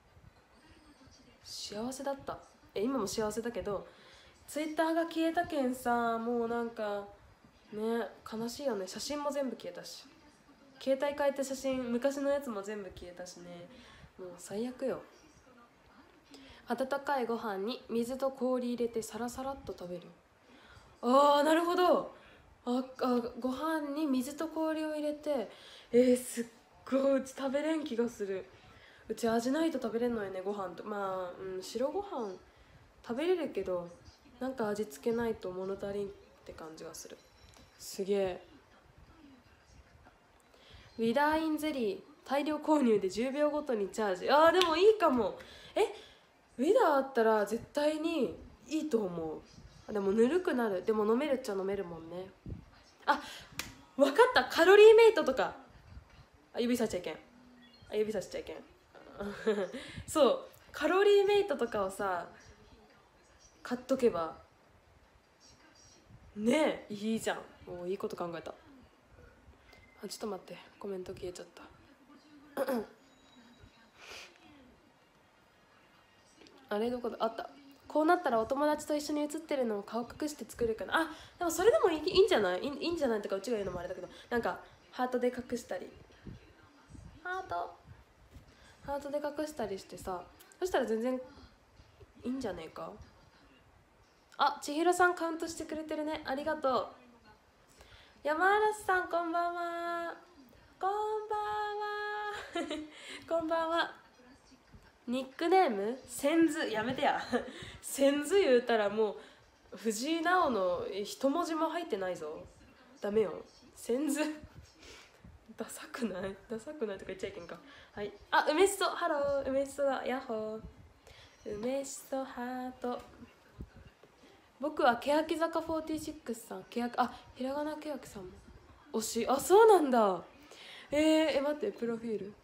幸せだった。え今も幸せだけど、ツイッターが消えたけんさ、もうなんかね、悲しいよね。写真も全部消えたし、携帯変えた写真昔のやつも全部消えたしね、もう最悪よ。温かいご飯に水と氷入れてサラサラっと食べる。あーなるほど。ああご飯に水と氷を入れて、えー、すっごいうち食べれん気がする。うち味ないと食べれんのよね、ご飯と。まあ、うん、白ご飯食べれるけど、なんか味付けないと物足りんって感じがする。すげえ。ウィダーインゼリー大量購入でじゅうびょうごとにチャージ。あーでもいいかも。えウィダーあったら絶対にいいと思う。でもぬるくなる。でも飲めるっちゃ飲めるもんね。あ分かった、カロリーメイトとか。あ指さしちゃいけん。あ指さしちゃいけんそうカロリーメイトとかをさ買っとけばねえ、いいじゃん。おいいこと考えた。あちょっと待って、コメント消えちゃったあれどこだ、あった。こうなったらお友達と一緒に写ってるのを顔隠して作るかな。あでもそれでもいい、いいんじゃない、いい、いいんじゃないとかうちが言うのもあれだけど、なんかハートで隠したり、ハートハートで隠したりしてさ、そしたら全然いいんじゃねえか。あ千尋さんカウントしてくれてるね、ありがとう。山嵐さんこんばんは。こんばんはこんばんは。ニックネーム千頭、やめてや千頭言うたらもう藤井直の一文字も入ってないぞ。ダメよ千頭ダサくないダサくないとか言っちゃいけんか。はい、あ梅しそ、ハロー梅しそだ、ヤッホー。梅しそハート。僕は欅坂フォーティーシックスさん、けやあひらがなけやきさんも推し。あそうなんだ。えー、え待ってプロフィール、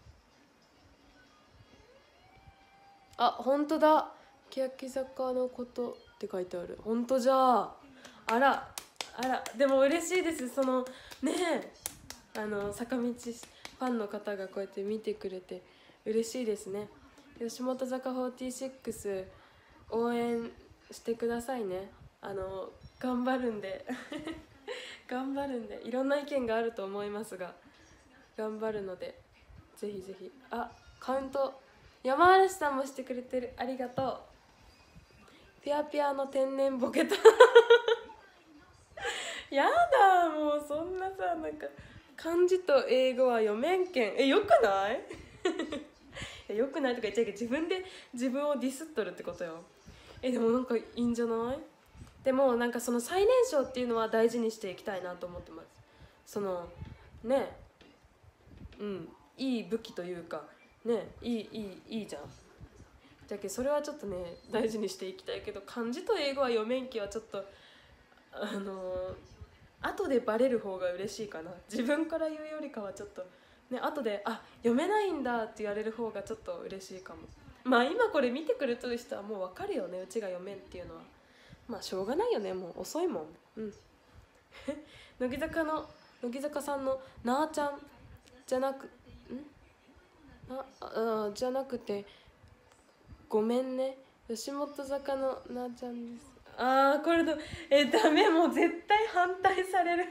あ本当だ、欅坂のことって書いてある。本当じゃあ。あらあら、でも嬉しいです。そのねえあの坂道ファンの方がこうやって見てくれて嬉しいですね。吉本坂フォーティーシックス応援してくださいね。 あの頑張るんで頑張るんで、いろんな意見があると思いますが頑張るので、ぜひぜひ。あ、カウント山嵐さんもしてくれてる、ありがとう。ピアピアの天然ボケとやだ、もうそんなさ、なんか漢字と英語は読めんけん。え、よくないよくないとか言っちゃうけど、自分で自分をディスっとるってことよ。え、でもなんかいいんじゃない？でもなんかその最年少っていうのは大事にしていきたいなと思ってます。そのね、うんいい武器というかね、いいいいいいじゃん。だけどそれはちょっとね大事にしていきたいけど、漢字と英語は読めんきはちょっとあのー、後でバレる方が嬉しいかな。自分から言うよりかはちょっとね、後であ読めないんだって言われる方がちょっと嬉しいかも。まあ今これ見てくれてる人はもう分かるよね、うちが読めんっていうのは。まあしょうがないよね、もう遅いもん。うん乃木坂の乃木坂さんのなあちゃんじゃなくんなあじゃなくてごめんね、吉本坂のなあちゃんです。あーこれとえダメ、もう絶対反対される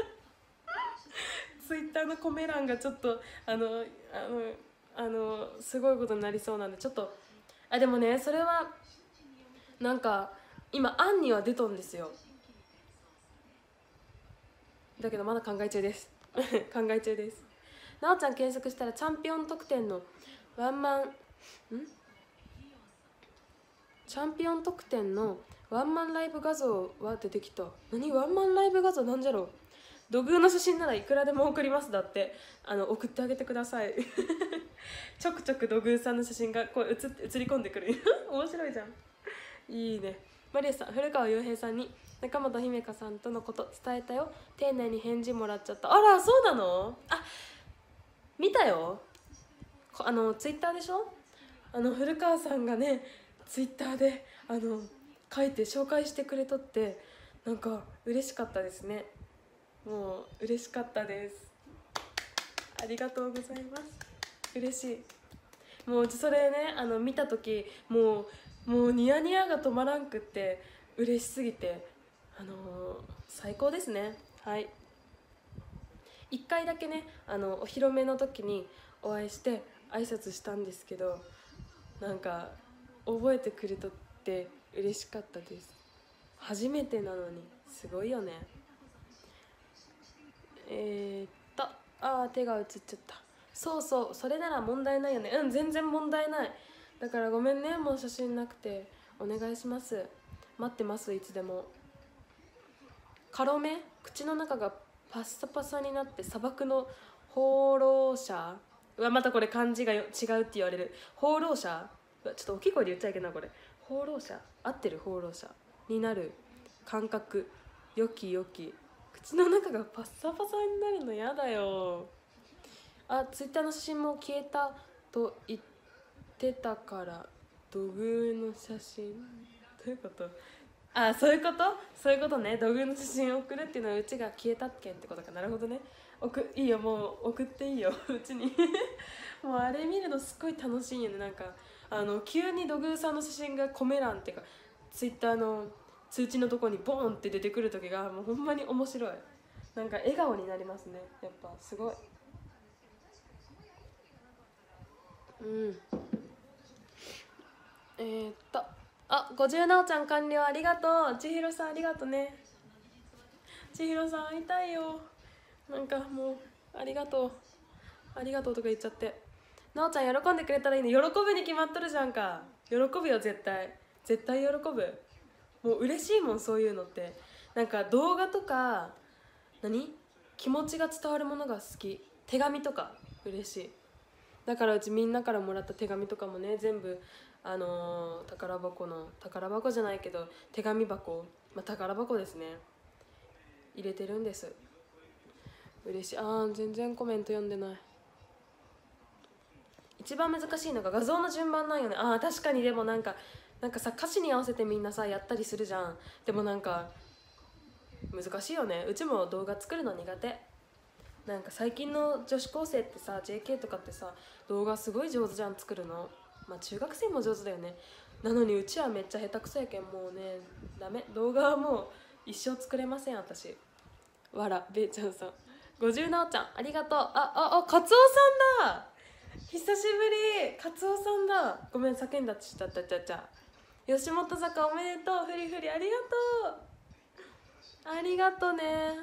ツイッターのコメ欄がちょっとあのあのあのすごいことになりそうなんで、ちょっとあでもね、それはなんか今案には出とんですよ。だけどまだ考え中です考え中です。なおちゃん検索したらチャンピオン特典のワンマンんチャンピオン特典のワンマンライブ画像は出てきた。何ワンマンライブ画像なんじゃろう。土偶の写真ならいくらでも送りますだって。あの送ってあげてくださいちょくちょく土偶さんの写真がこう写写り込んでくる面白いじゃん。いいね。マリアさん、古川洋平さんに中本姫香さんとのこと伝えたよ、丁寧に返事もらっちゃった。あらそうなの。あ見たよ、あのツイッターでしょ。あの古川さんがねツイッターであの書いて紹介してくれとって、なんか嬉しかったですね。もう嬉しかったです。ありがとうございます。嬉しい。もうそれね、あの見た時もうもうニヤニヤが止まらんくって嬉しすぎて、あのー、最高ですね。はい。いっかいだけね、あのお披露目の時にお会いして挨拶したんですけど、なんか覚えてくれとって嬉しかったです。初めてなのにすごいよね。えー、っとあー手が映っちゃった。そうそう、それなら問題ないよね。うん全然問題ない。だからごめんね、もう写真なくて。お願いします、待ってます、いつでも。カロメ、口の中がパッサパサになって砂漠の放浪者、うわまたこれ漢字が違うって言われる。放浪者、うわちょっと大きい声で言っちゃいけないこれ。放浪者合ってる、放浪者になる感覚、よきよき、口の中がパッサパサになるのやだよ。あ、ツイッターの写真も消えたと言ってたから土偶の写真、どういうこと。あ、そういうこと、そういうことね。土偶の写真を送るっていうのはうちが消えたっけんってことか。なるほどね。送いいよ、もう送っていいようちにもうあれ見るのすっごい楽しいよね。なんかあの急に土偶さんの写真がコメ欄っていうかツイッターの通知のとこにボーンって出てくる時がもうほんまに面白い。なんか笑顔になりますね、やっぱすごい。うんえー、っとあ、ごじゅうなおちゃん完了、ありがとう。千尋さんありがとうね。千尋さん会いたいよ。なんかもうありがとうありがとうとか言っちゃって。なおちゃん喜んでくれたらいいね。喜ぶに決まっとるじゃんか。喜ぶよ絶対、絶対喜ぶ。もう嬉しいもん、そういうのって。なんか動画とか何気持ちが伝わるものが好き。手紙とか嬉しい。だからうちみんなからもらった手紙とかもね、全部あのー、宝箱の宝箱じゃないけど手紙箱、まあ、宝箱ですね、入れてるんです。嬉しい。あー全然コメント読んでない。一番難しいのが画像の順番なんよね。あー確かに。でもなんかなんかさ、歌詞に合わせてみんなさやったりするじゃん。でもなんか難しいよね。うちも動画作るの苦手。なんか最近の女子高生ってさ ジェーケー とかってさ動画すごい上手じゃん、作るの。まあ中学生も上手だよね。 なのにうちはめっちゃ下手くそやけん、もうねダメ、動画はもう一生作れません私。わらべーちゃんさん、ごじゅうなおちゃんありがとう。あああ、カツオさんだ、久しぶり、カツオさんだ。ごめん叫んだっちゃったちゃちゃ。吉本坂おめでとう、フリフリありがとう、ありがとね、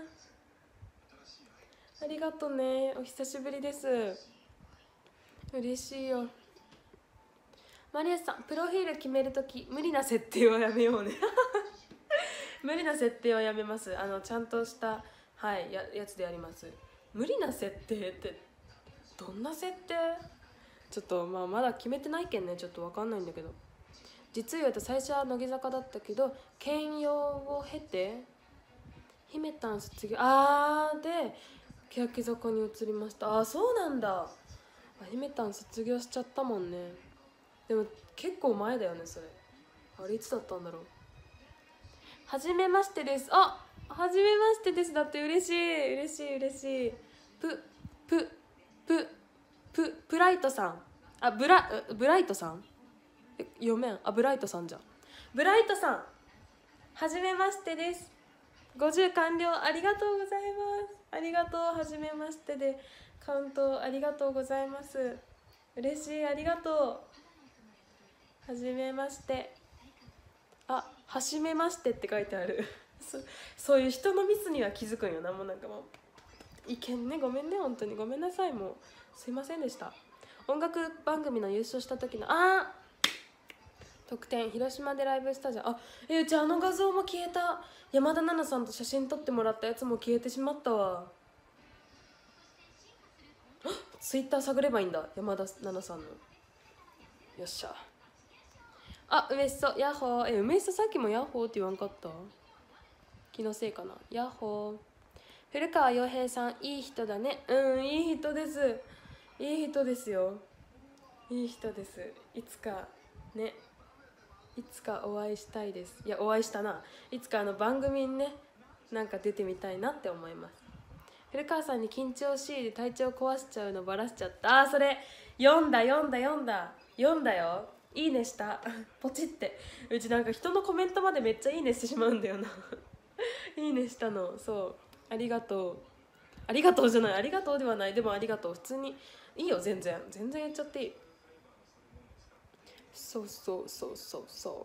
ありがとね、お久しぶりです、嬉しいよ。マリエさん、プロフィール決めるとき無理な設定はやめようね無理な設定はやめます。あのちゃんとしたはいややつでやります。無理な設定ってどんな設定、ちょっとまあまだ決めてないけんね、ちょっと分かんないんだけど。実言うと最初は乃木坂だったけど兼用を経て姫たん卒業、あーで欅坂に移りました。あーそうなんだ、あ姫たん卒業しちゃったもんね。でも結構前だよねそれ。あれいつだったんだろう。はじめましてです。あ、はじめましてです。だって嬉しい嬉しい嬉しい。プププププライトさん、あブラブライトさん、え読めん、あブライトさんじゃん、ブライトさんはじめましてです。ごじゅう完了、ありがとうございます。ありがとう、はじめましてでカウントありがとうございます。嬉しい、ありがとう。はじめまして、あはじめましてって書いてあるそ, そういう人のミスには気づくんよな。もうなんかもういけんね、ごめんね、本当にごめんなさい、もうすいませんでした。音楽番組の優勝した時のあ特典、広島でライブしたじゃん。あえうちあの画像も消えた。山田奈々さんと写真撮ってもらったやつも消えてしまったわ。ツイッター探ればいいんだ、山田奈々さんの。よっしゃ。あ梅しそヤッホー、え梅しそさっきもヤッホーって言わんかった、気のせいかな。ヤッホー。古川洋平さんいい人だね。うんいい人です、いい人ですよ、いい人です。いつかね、いつかお会いしたいです。いやお会いしたな、いつかあの番組にねなんか出てみたいなって思います。古川さんに緊張しいで体調壊しちゃうのバラしちゃった。あーそれ読んだ読んだ読んだ読んだよ、いいねしたポチって。うちなんか人のコメントまでめっちゃいいねしてしまうんだよないいねしたの、そうありがとう、ありがとうじゃない、ありがとうではない、でもありがとう、普通にいいよ、全然全然言っちゃっていい。そうそうそうそうそう。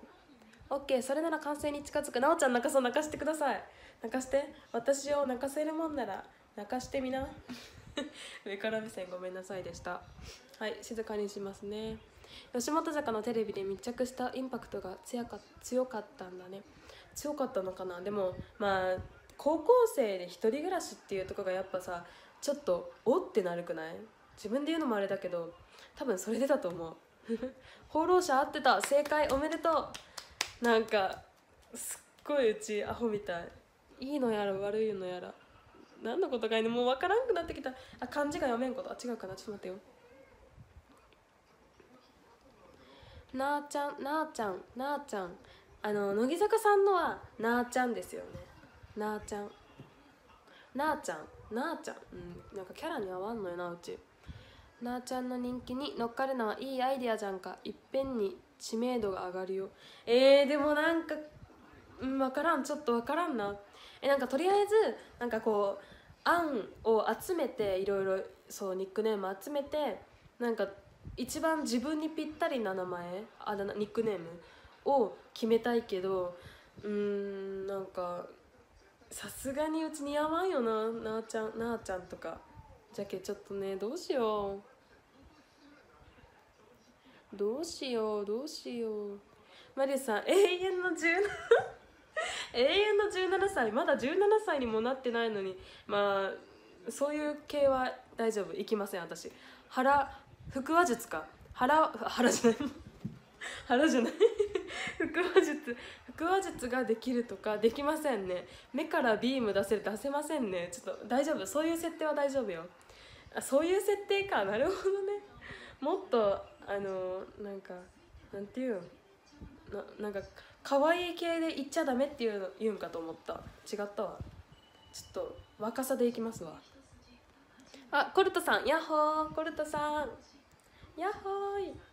OK、 それなら完成に近づく。なおちゃん泣かそう、泣かしてください、泣かして、私を泣かせるもんなら泣かしてみな上から目線ごめんなさいでした。はい、静かにしますね。吉本坂のテレビで密着したインパクトが強か強かったんだね。強かったのかな。でもまあ高校生で一人暮らしっていうとこがやっぱさちょっとおってなるくない？自分で言うのもあれだけど多分それでだと思う放浪者合ってた、正解おめでとう。なんかすっごいうちアホみたい、いいのやら悪いのやら何のことかいね、もう分からんくなってきた。あ漢字が読めんこと、あ違うかな、ちょっと待ってよ。なあちゃんなあちゃんなあちゃん、あの乃木坂さんのはなあちゃんですよね。なあちゃんなあちゃんなあちゃん、うんなんかキャラに合わんのよなうち。なあちゃんの人気に乗っかるのはいいアイデアじゃんか、いっぺんに知名度が上がるよ。えー、でもなんかうん分からん、ちょっと分からんな。えなんかとりあえずなんかこう案を集めていろいろそうニックネーム集めてなんか一番自分にぴったりな名前あだ名ニックネームを決めたいけど、うーんなんかさすがにうち似合わんよな、なあちゃんなあちゃんとかじゃけちょっとねどうしようどうしようどうしよう。マリュさん永遠のじゅうなな永遠のじゅうななさい、まだじゅうななさいにもなってないのに、まあそういう系は大丈夫、いきません私。腹腹話術か、腹腹じゃない腹じゃない腹話術腹話術ができるとかできませんね。目からビーム出せる出せませんね。ちょっと大丈夫、そういう設定は大丈夫よ。あそういう設定か、なるほどね。もっとあのなんかなんていうのな、なんか可愛い系で言っちゃダメっていうの言うんかと思った。違ったわ。ちょっと若さでいきますわ。あコルトさんヤッホー、コルトさんヤッホーイ。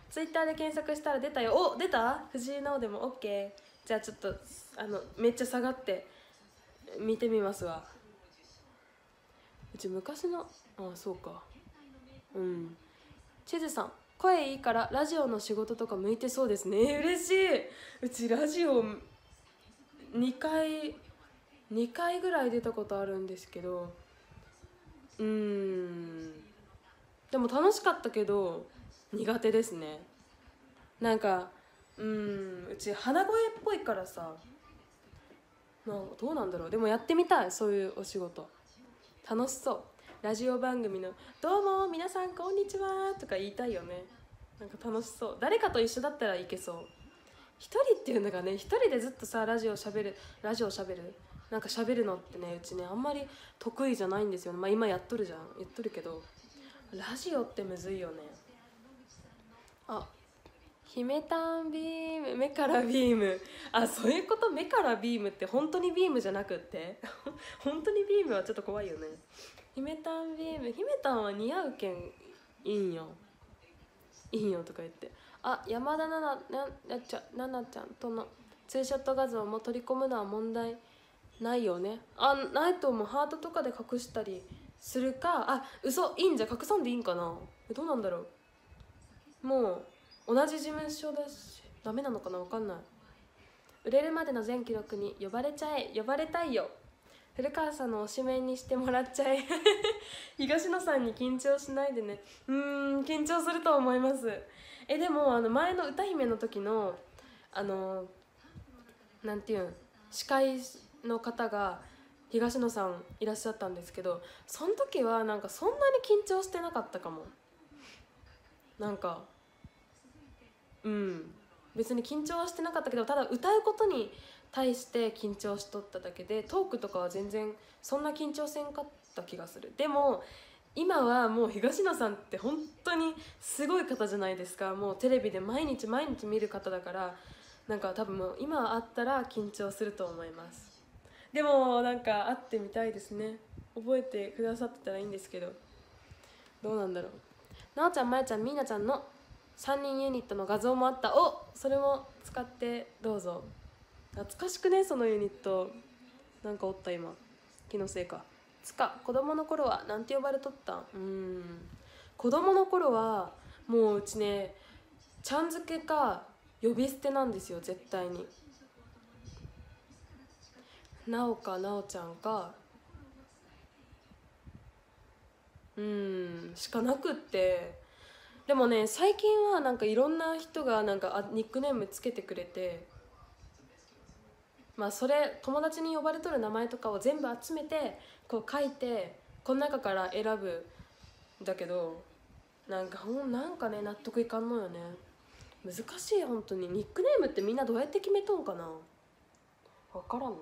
ツイッターで検索したら出たよ。お、出た？藤井直でも OK。 じゃあちょっとあのめっちゃ下がって見てみますわ。うち昔の、ああそうか。うん。チズさん、声いいからラジオの仕事とか向いてそうですね。えー、嬉しい。うちラジオにかいにかいぐらい出たことあるんですけど、うーんでも楽しかったけど苦手ですね。なんかうーんうち鼻声っぽいからさ、なんどうなんだろう。でもやってみたい、そういうお仕事楽しそう。ラジオ番組の「どうも皆さんこんにちは」とか言いたいよね。なんか楽しそう。誰かと一緒だったらいけそう。一人っていうのがね、一人でずっとさラジオしゃべるラジオしゃべるなんかしゃべるのってね、うちねあんまり得意じゃないんですよね。まあ今やっとるじゃんやっとるけど、ラジオってむずいよね。あ、姫タンビーム、目からビーム。あ、そういうこと。目からビームって本当にビームじゃなくって本当にビームはちょっと怖いよね。姫タンビーム、姫タンは似合うけんいいんよいいんよとか言って。あ、山田奈々ななちゃん奈々ちゃんとのツーショット画像も取り込むのは問題ないよね。あ、ないと思う。ハートとかで隠したりするか。あ、嘘、いいんじゃ隠さんでいいんかな。どうなんだろう。もう同じ事務所だしダメなのかな、分かんない。売れるまでの全記録に呼ばれちゃえ。呼ばれたいよ。古川さんの推しメンにしてもらっちゃえ東野さんに緊張しないでね。うーん緊張すると思います。えでもあの前の歌姫の時のあのなんていうん司会の方が東野さんいらっしゃったんですけど、その時はなんかそんなに緊張してなかったかも。なんかうん別に緊張はしてなかったけど、ただ歌うことに対して緊張しとっただけで、トークとかは全然そんな緊張せんかった気がする。でも今はもう東野さんって本当にすごい方じゃないですか。もうテレビで毎日毎日見る方だから、なんか多分もう今会ったら緊張すると思います。でもなんか会ってみたいですね。覚えてくださってたらいいんですけど、どうなんだろう。なおちゃん、まやちゃん、みーなちゃんのさんにんユニットの画像もあった。お、それも使ってどうぞ。懐かしくね、そのユニット。なんかおった今、気のせいか。つか、子供の頃はなんて呼ばれとったん。うーん子供の頃はもううちね、ちゃん付けか呼び捨てなんですよ絶対に。なおかなおちゃんかうーんしかなくって。でもね最近はなんかいろんな人がなんかニックネームつけてくれて、まあそれ友達に呼ばれとる名前とかを全部集めてこう書いてこの中から選ぶんだけど、なんかほんなんかね納得いかんのよね。難しい本当に。ニックネームってみんなどうやって決めとんかな、分からんね。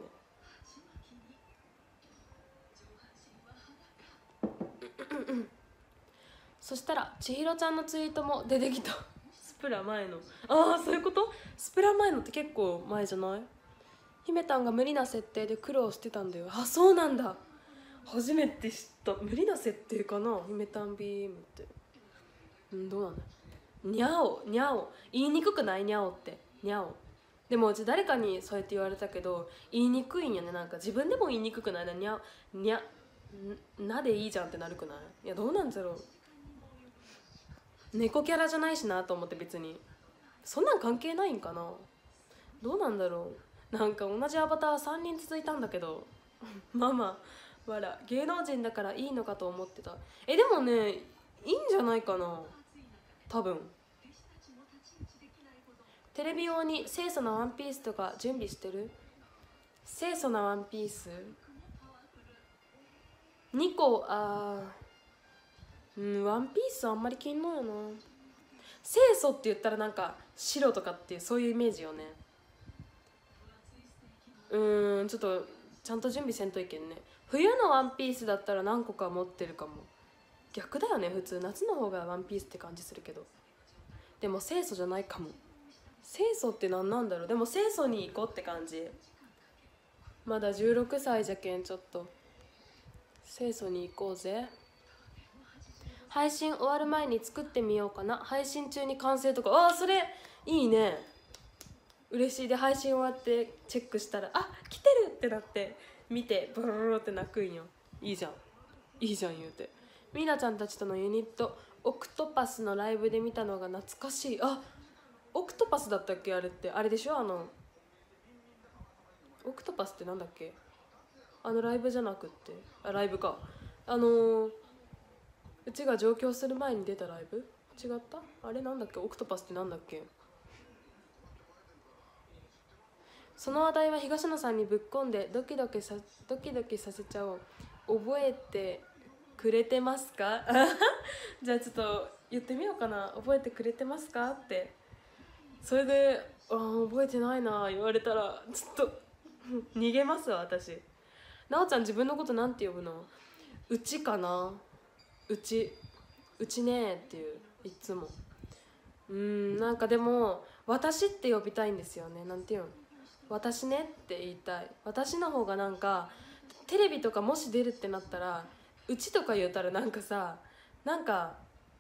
そしたら千尋ちゃんのツイートも出てきたスプラ前の。ああそういうこと。スプラ前のって結構前じゃない。姫たんが無理な設定で苦労してたんだよ。あ、そうなんだ。初めて知った。無理な設定かな、姫たんビームって。うんどうなんだ。にゃおにゃお言いにくくない？にゃおってにゃお。でもうち誰かにそうやって言われたけど言いにくいんよね。なんか自分でも言いにくくないな。にゃにゃなでいいじゃんってなるくない？いやどうなんだろう。猫キャラじゃないしなと思って。別にそんなん関係ないんかな。どうなんだろう。なんか同じアバターさんにん続いたんだけどママわら芸能人だからいいのかと思ってた。えでもねいいんじゃないかな多分。テレビ用に清楚なワンピースとか準備してる？清楚なワンピースにこ。あーうんワンピースあんまり気にないよな。清楚って言ったらなんか白とかっていうそういうイメージよね。うーんちょっとちゃんと準備せんといけんね。冬のワンピースだったら何個か持ってるかも。逆だよね普通。夏の方がワンピースって感じするけど。でも清楚じゃないかも。清楚って何なんだろう。でも清楚に行こうって感じ。まだじゅうろくさいじゃけんちょっと清楚に行こうぜ。 配信終わる前に作ってみようかな。配信中に完成とか、ああそれいいね、嬉しい。で配信終わってチェックしたらあ来てるってなって見てブルルルって泣くんよ。いいじゃんいいじゃん言うて。みなちゃんたちとのユニットオクトパスのライブで見たのが懐かしい。あオクトパスだったっけあれって。あれでしょ、あのオクトパスってなんだっけ、あのライブじゃなくって、あライブか、あのー、うちが上京する前に出たライブ違った、あれなんだっけ、オクトパスってなんだっけ。その話題は東野さんにぶっこんでドキドキさドキドキさせちゃおう。覚えてくれてますかじゃあちょっと言ってみようかな。覚えてくれてますかって。それで「あ覚えてないな」言われたらちょっと逃げますわ私。なおちゃん自分のことなんて呼ぶの？うちかな、うちうちねっていう、いつも。うーんなんかでも私って呼びたいんですよね。なんていうの、私ねって言いたい。私の方がなんかテレビとかもし出るってなったらうちとか言うたらなんかさ、なんか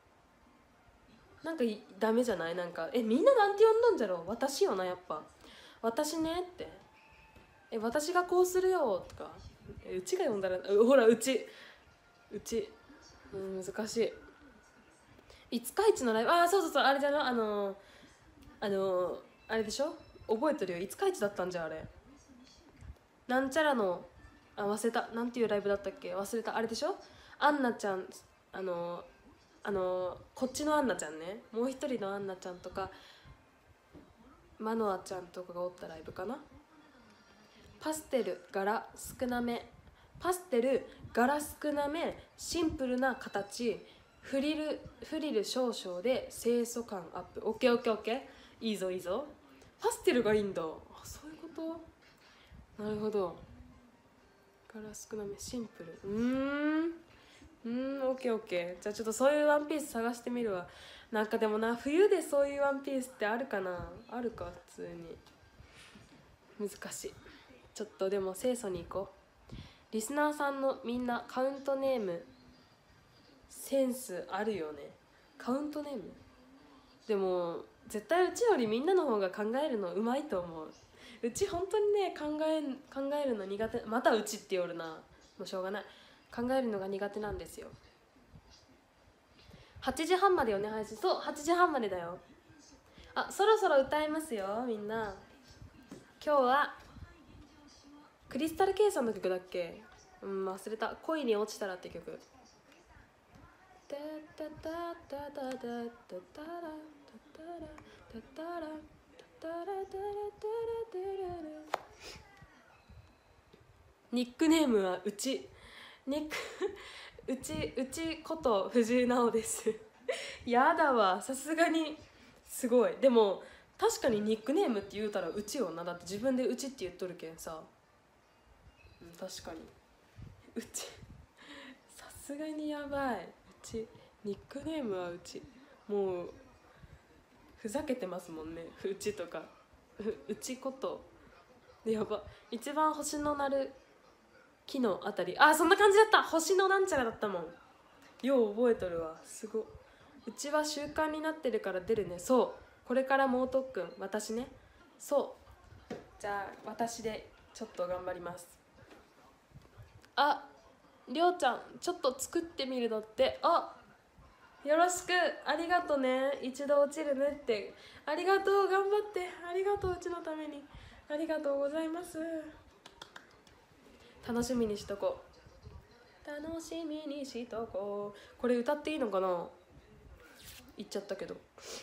なんかダメじゃない？なんかえみんななんて呼んだんじゃろう、私よなやっぱ。私ねってえ私がこうするよとか、えうちが呼んだらほらうちうち、うん、難しい。五日市のライブ、ああそうそうそう、あれじゃな、あのー、あのー、あれでしょ、覚えてるよ。五日市だったんじゃあれ、なんちゃらの、あ忘れた、なんていうライブだったっけ忘れた。あれでしょ、アンナちゃん、あのー、あのー、こっちのアンナちゃんね、もう一人のアンナちゃんとかマノアちゃんとかがおったライブかな。パステル柄少なめ、パステル柄少なめ、シンプルな形、フリルフリル少々で清楚感アップ。オッケーオッケーオッケー、いいぞいいぞ。パステルがいいんだ。あそういうこと、なるほど。柄少なめシンプル、うーんうーんオッケーオッケー。じゃあちょっとそういうワンピース探してみるわ。なんかでもな、冬でそういうワンピースってあるかな。あるか普通に。難しい。ちょっとでも清楚に行こう。リスナーさんのみんなカウントネームセンスあるよね。カウントネームでも絶対うちよりみんなの方が考えるのうまいと思う。うち本当にね考え考えるの苦手。またうちって言おるな、もうしょうがない。考えるのが苦手なんですよ。はちじはんまでよね配信。そうはちじはんまでだよ。あそろそろ歌いますよみんな。今日はクリスタルケイさんの曲だっけ、うん忘れた。恋に落ちたらって曲。ニックネームはうち。ニックうちうちこと藤井直ですやだわさすがにすごい。でも確かにニックネームって言うたらうちよな。だって自分でうちって言っとるけんさ、うん、確かにうちさすがにやばい。うちニックネームはうち、もうふざけてますもんね。うちとかうちことやば。一番星の鳴る木のあたり、あそんな感じだった。星のなんちゃらだったもん。よう覚えとるわ。すご。うちは習慣になってるから出るね。そうこれから猛特訓。私ね。そうじゃあ私でちょっと頑張ります。ありょうちゃんちょっと作ってみるのって。あよろしく。ありがとね。一度落ちるねって。ありがとう。頑張って。ありがとう。うちのためにありがとうございます。楽しみにしとこう。楽しみにしとこう。これ歌っていいのかな。言っちゃったけど。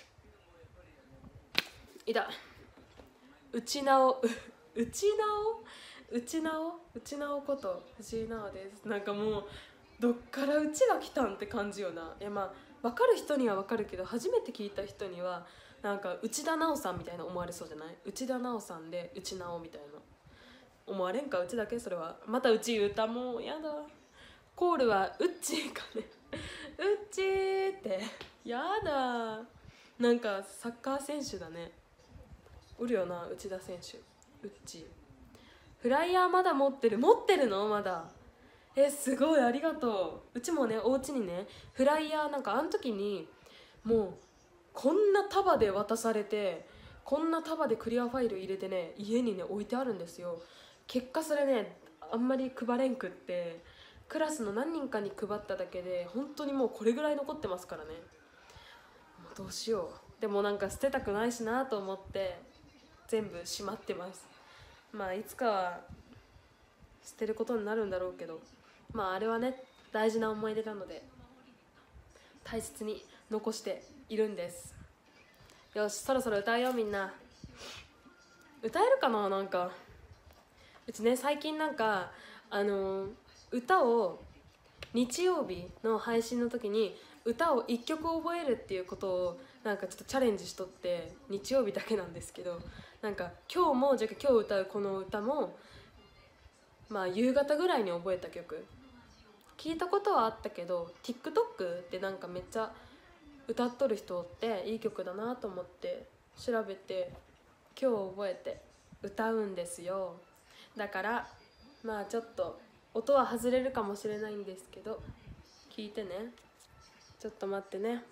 いた。うちなおうちなおうちなおうちなおこと藤井直です。なんかもうどっからうちが来たんって感じよな。いやまあ分かる人には分かるけど初めて聞いた人にはなんか内田奈緒さんみたいな思われそうじゃない。内田奈緒さんでうちなおみたいな思われんか。うちだけそれは。またうち言うた。もうやだ。コールはうっちーかねうっちーってやだ。なんかサッカー選手だね。おるよな内田選手。うっちーフライヤーまだ持ってる。持ってるのまだ。 えすごいありがとう。うちもねお家にねフライヤーなんかあの時にもうこんな束で渡されて、こんな束でクリアファイル入れてね家にね置いてあるんですよ。結果それねあんまり配れんくって、クラスの何人かに配っただけで本当にもうこれぐらい残ってますからね。もうどうしよう。でもなんか捨てたくないしなと思って全部しまってます。まあいつかは捨てることになるんだろうけど、まああれはね大事な思い出なので大切に残しているんです。よし、そろそろ歌えようみんな。歌えるかな。なんかうちね最近なんかあのー、歌を日曜日の配信の時に歌をいっきょく覚えるっていうことをなんかちょっとチャレンジしとって、日曜日だけなんですけど、なんか今日もじゃあ今日歌うこの歌もまあ夕方ぐらいに覚えた曲聞いたことはあったけど TikTok でなんかめっちゃ歌っとる人っていい曲だなと思って調べて今日覚えて歌うんですよ。だからまあちょっと音は外れるかもしれないんですけど聞いてね。ちょっと待ってね。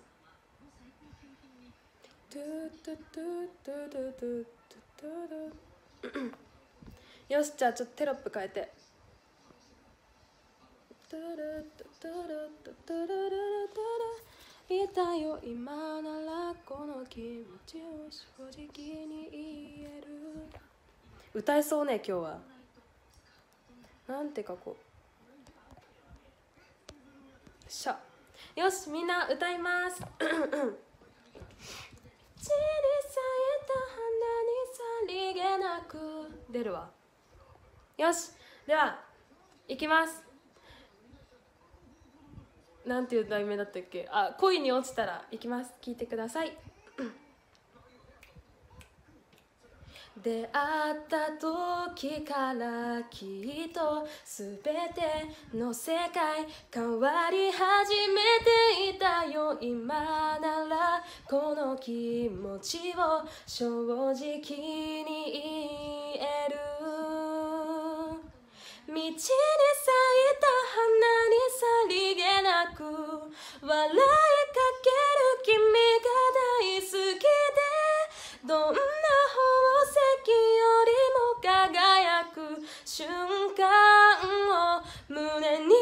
よし、じゃあちょっとテロップ変えて。いたよ今ならこの気持ちを正直に言える。歌えそうね今日は。なんて書こう。しゃ。よしみんな歌います。散り咲いた花にさりげなく出るわ。よしではいきます。なんていう題名だったっけ。あ、恋に落ちたらいきます。聞いてください。出会った時からきっと全ての世界変わり始めていたよ。今ならこの気持ちを正直に言える。道に咲いた花にさりげなく笑いかける君が大好きで、どんな宝石よりも輝く瞬間を胸に刻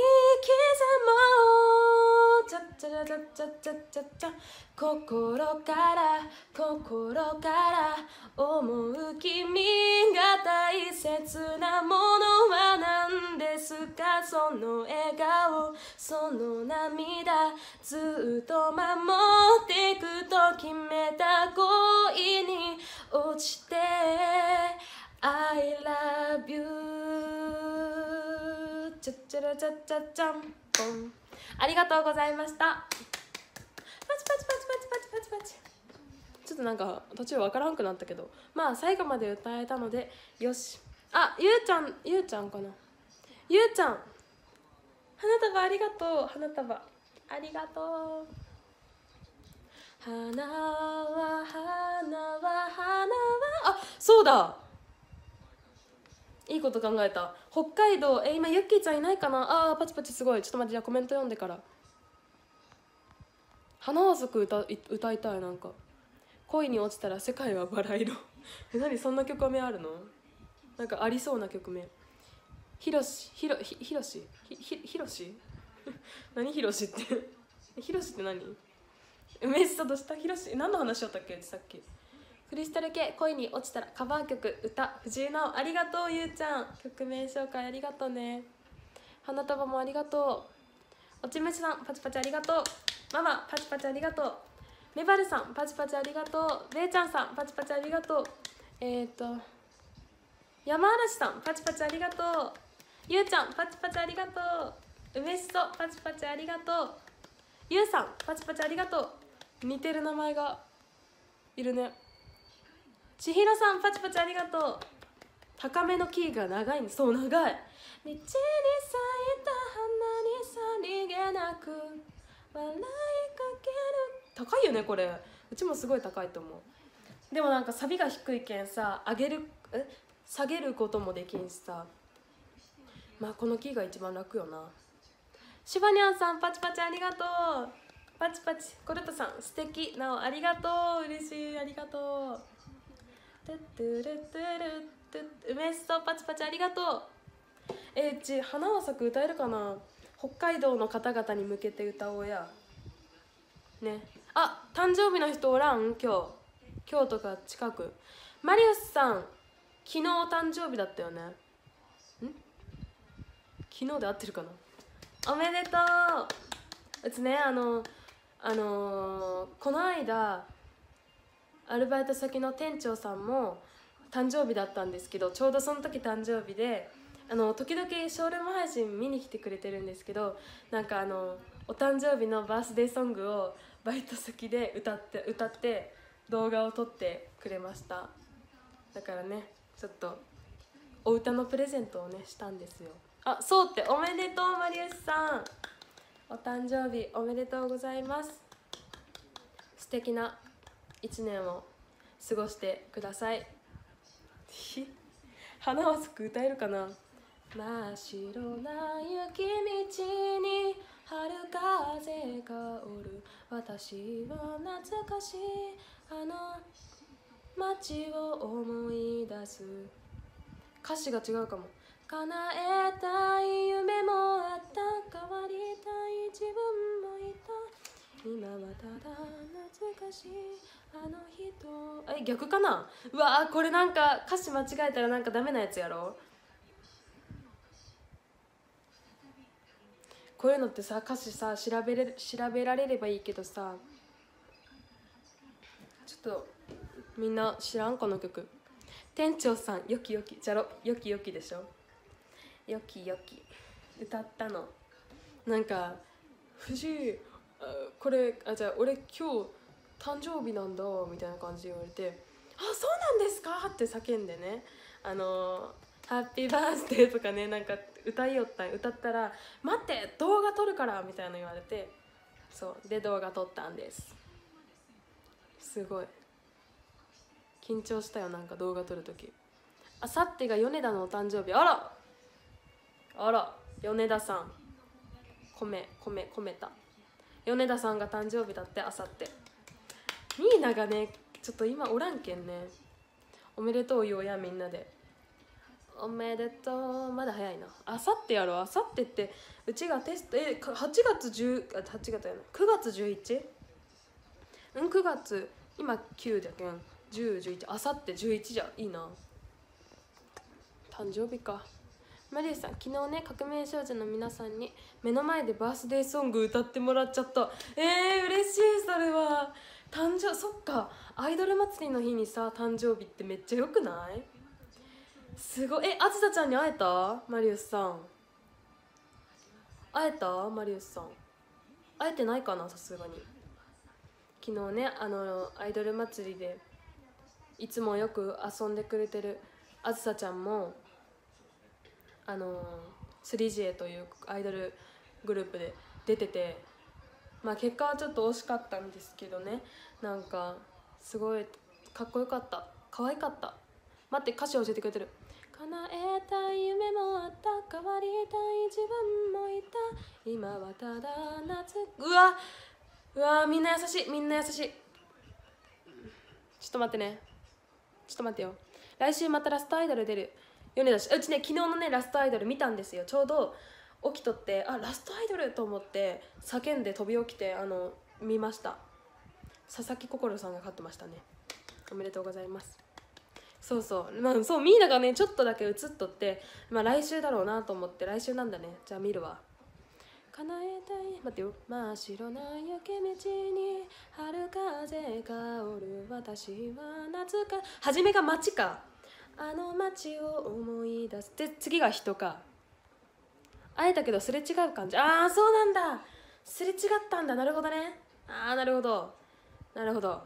もう。チャッチャチャチャチャチャチャ。心から心から思う君が大切なものは何ですか。その笑顔その涙ずっと守っていくと決めた恋に落ちて I love you チャチャラチャチャチャンポン。ありがとうございました。パチパチパチパチパチパチパチ。ちょっとなんか途中わからんくなったけど、まあ最後まで歌えたのでよし。あ、ゆうちゃん、ゆうちゃんかな。ゆうちゃん、花束ありがとう。花束ありがとう。花は花は花は、あ、そうだ、いいこと考えた。北海道、え今ユッキーちゃんいないかな。あーパチパチすごい。ちょっと待って、じゃあコメント読んでから。花は咲く 歌, 歌いたい。なんか恋に落ちたら世界はバラ色え何そんな曲名あるの。なんかありそうな曲名。ひろしひろひひろしひひひろし何ひろしってひろしって何。梅しさとしたひろし、何の話しよったっけさっき。クリスタル系恋に落ちたらカバー曲歌藤井直。ありがとうゆうちゃん、曲名紹介ありがとうね。花束もありがとう。おちめしさんパチパチありがとう。ママパチパチありがとう。メバルさんパチパチありがとう。れいちゃんさんパチパチありがとう。えっ、ー、と山嵐さんパチパチありがとう。ゆうちゃんパチパチありがとう。梅しそパチパチありがとう。ゆうさんパチパチありがとう。似てる名前がいるね。ちひろさんパチパチありがとう。高めのキーが長いね。そう長い。道に咲いた花にさりげなく笑いかける。高いよねこれ。うちもすごい高いと思う。でもなんかサビが低いけんさ、上げるえ下げることもできんしさ。 まあこのキーが一番楽よな。シバニャンさんパチパチありがとう。パチパチ。コルトさん素敵なおありがとう。嬉しい、ありがとう。トゥットゥルトゥルトゥ梅しそパチパチありがとう。えー、うち花は咲く歌えるかな。北海道の方々に向けて歌おうやね。あ、誕生日の人おらん今日。今日とか近く。マリウスさん昨日誕生日だったよね。ん昨日で合ってるかな。おめでとう。うちね、あのあのー、この間アルバイト先の店長さんも誕生日だったんですけど、ちょうどその時誕生日で、あの時々ショールーム配信見に来てくれてるんですけど、なんかあのお誕生日のバースデーソングをバイト先で歌って歌って動画を撮ってくれました。だからね、ちょっとお歌のプレゼントをねしたんですよ。あ、そうっておめでとうマリウスさん、お誕生日おめでとうございます。素敵な一年を過ごしてください。花は咲く歌えるかな。真っ白な雪道に春風香る、私は懐かしいあの街を思い出す。歌詞が違うかも。叶えたい夢もあった、変わりたい自分もいた、今はただ懐かしいあの人。え、逆かな。うわー、これなんか歌詞間違えたらなんかダメなやつやろ。こういうのってさ、歌詞さ調べれ調べられればいいけどさ、ちょっとみんな知らんこの曲。店長さんよきよきじゃろ、よきよきでしょ。よきよき歌ったの。なんか藤井、これあ、じゃあ俺今日誕生日なんだみたいな感じで言われて、あ、そうなんですかって叫んでね、あのハッピーバースデーとかね、なんか歌いよったん。歌ったら待って動画撮るからみたいな言われて、そうで動画撮ったんです。すごい緊張したよ、なんか動画撮るとき。あさってが米田のお誕生日。あらあら、米田さん米米込めた。米田さんが誕生日だって、あさって。ミーナがねちょっと今おらんけんね。おめでとうよや、みんなでおめでとう。まだ早いな、あさってやろ。あさってってうちがテスト、えはちがつじゅう、あはちがつやな、くがつじゅういち。うん、くがつ今きゅうだけん、じゅう、じゅういち、あさってじゅういちじゃ。いいな、誕生日か。マリウスさん昨日ね、革命少女の皆さんに目の前でバースデーソング歌ってもらっちゃった。えー、嬉しい。それは誕生、そっか、アイドル祭りの日にさ誕生日ってめっちゃよくない？すごい。え、あずさちゃんに会えた？マリウスさん会えた？マリウスさん会えてないかな、さすがに。昨日ね、あのアイドル祭りでいつもよく遊んでくれてるあずさちゃんもあのスリージェーというアイドルグループで出てて、まあ結果はちょっと惜しかったんですけどね、なんかすごいかっこよかった、可愛かった。待って、歌詞教えてくれてる。叶えたい夢もあった、変わりたい自分もいた、今はただ夏。うわうわ、みんな優しい、みんな優しい。ちょっと待ってね、ちょっと待ってよ。来週またラストアイドル出る米田し、うちね昨日のねラストアイドル見たんですよ。ちょうど起きとって、あ、ラストアイドルと思って叫んで飛び起きて、あの見ました。佐々木心さんが勝ってましたね。おめでとうございます。そうそう、まあ、そう、ミーナがねちょっとだけ映っとって、まあ来週だろうなと思って、来週なんだね、じゃあ見るわ。叶えたい、待ってよ。真っ白な雪道に春風香る、私は夏か、初めが街か、あの街を思い出す。で次が人か。会えたけどすれ違う感じ。ああ、そうなんだ、すれ違ったんだ。なるほどね。ああ、なるほどなるほど。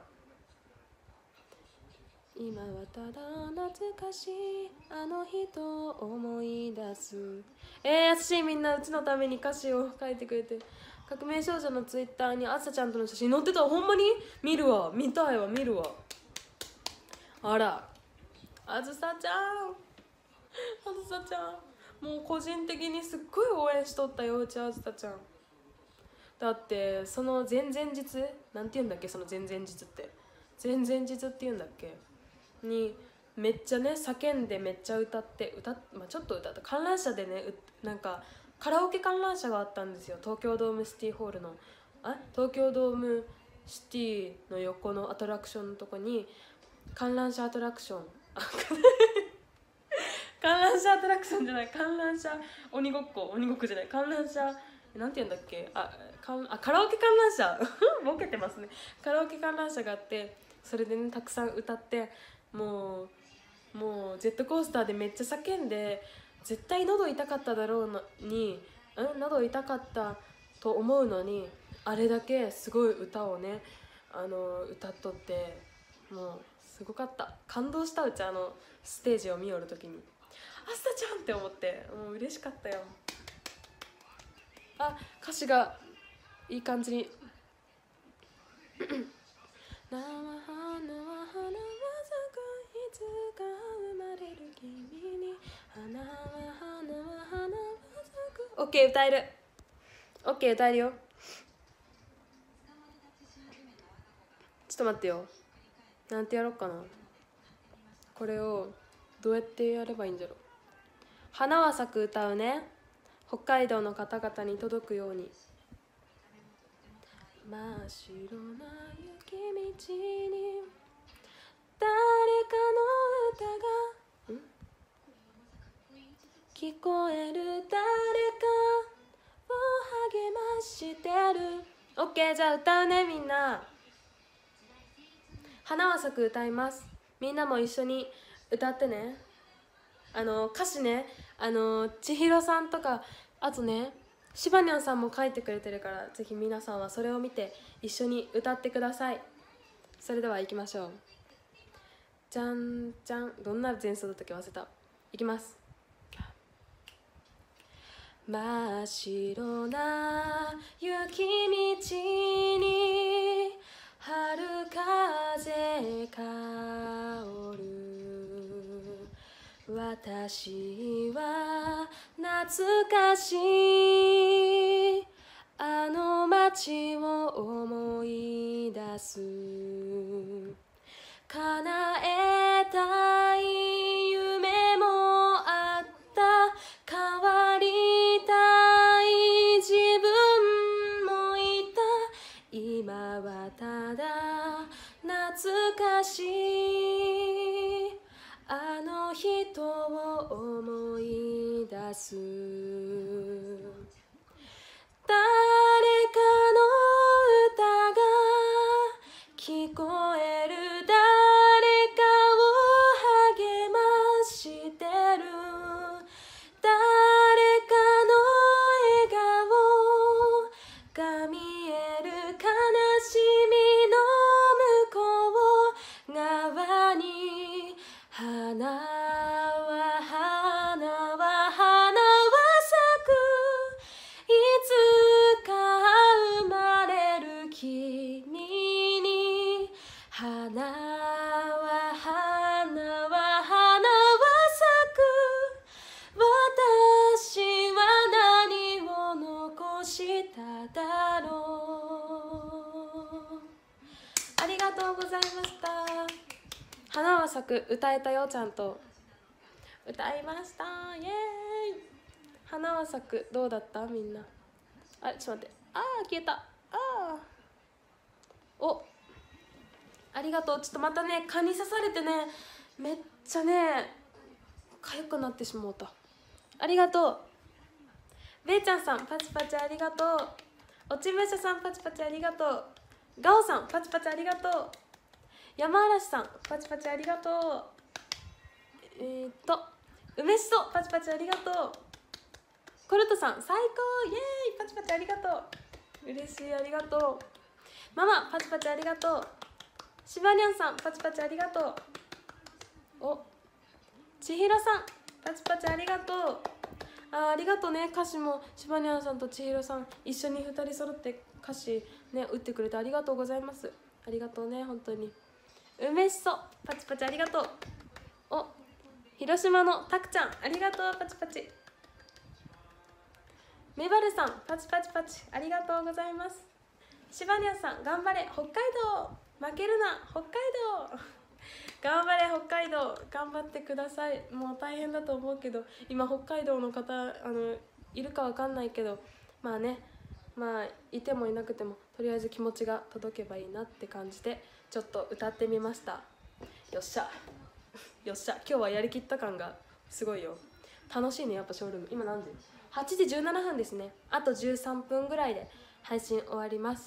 今はただ懐かしいあの人を思い出す。えー、優しい。みんなうちのために歌詞を書いてくれて。革命少女のツイッターにあずさちゃんとの写真載ってた。ほんまに見るわ、見たいわ、見るわ。あら、あずさちゃん、あずさちゃんもう個人的にすっごい応援しとったよ、うちあずたちゃん。だってその前々日なんて言うんだっけ、その前々日って前々日って言うんだっけにめっちゃね叫んでめっちゃ歌って歌っ、まあ、ちょっと歌った観覧車でね、なんかカラオケ観覧車があったんですよ、東京ドームシティホールのあ東京ドームシティの横のアトラクションのとこに観覧車アトラクション観覧車アトラクションじゃない、観覧車鬼ごっこ鬼ごっこじゃない、観覧車なんて言うんだっけ、あかんあカラオケ観覧車ボケてますね。カラオケ観覧車があって、それでねたくさん歌って、もうもうジェットコースターでめっちゃ叫んで、絶対喉痛かっただろうのにん喉痛かったと思うのに、あれだけすごい歌をねあの歌っとって、もうすごかった、感動した。うちあのステージを見よるときにあすたちゃんって思って、もう嬉しかったよ。あ、歌詞がいい感じに生花は花は咲くいつか生まれる君に、花は花は花は咲く。オッケー歌える、オッケー歌えるよ。ちょっと待ってよ、なんてやろうかな、これをどうやってやればいいんじゃろ。花は咲く歌うね、北海道の方々に届くように。真っ白な雪道に誰かの歌がん聞こえる、誰かを励ましてる。オッケー、じゃあ歌うね、みんな。花は咲く歌います。みんなも一緒に歌ってね。あの歌詞ね、あの千尋さんとか、あとねしばにゃんさんも書いてくれてるから、ぜひ皆さんはそれを見て一緒に歌ってください。それでは行きましょう。じゃんじゃん、どんな前奏だったっけ忘れた。いきます。真っ白な雪道に春風香る、私は懐かしいあの街を思い出す、叶えたい夢もあった、変わりたい自分もいた、今はただ懐かしいあの人を思い出す、誰かの歌が聞こえる、誰かを励ましてる、誰かの笑顔が見える、悲しみの向こう側に、花は花は花は咲く、いつか生まれる君に、花は花は花は咲く、私は何を残しただろう。ありがとうございました。花は咲く歌えたよ、ちゃんと歌いました。イエーイ。花は咲くどうだった、みんな。あれちょっと待って、あー消えた。あーおありがとう。ちょっとまたね蚊に刺されてね、めっちゃねかゆくなってしもうた。ありがとう。べいちゃんさんパチパチありがとう。おちむしゃさんパチパチありがとう。ガオさんパチパチありがとう。山嵐さんパチパチありがとう。えー、っと梅しそパチパチありがとう。コルトさん最高イエーイパチパチありがとう。嬉しい、ありがとう。ママパチパチありがとう。しばにゃんさんパチパチありがとう。おちひろさんパチパチありがとう。あありがとうね。歌詞もしばにゃんさんとちひろさん一緒にふたり揃って歌詞ね打ってくれてありがとうございます。ありがとうね本当に。梅しそパチパチありがとう。お広島のたくちゃんありがとうパチパチ。 メバルさんパチパチパチありがとうございます。シバニャンさん頑張れ北海道、負けるな北海道頑張れ北海道、頑張ってください。もう大変だと思うけど、今北海道の方あのいるかわかんないけど、まあね、まあいてもいなくてもとりあえず気持ちが届けばいいなって感じでちょっと歌ってみました。よっしゃよっしゃ、今日はやりきった感がすごいよ。楽しいねやっぱショールーム。今何時？はちじじゅうななふんですね。あとじゅうさんぷんぐらいで配信終わります。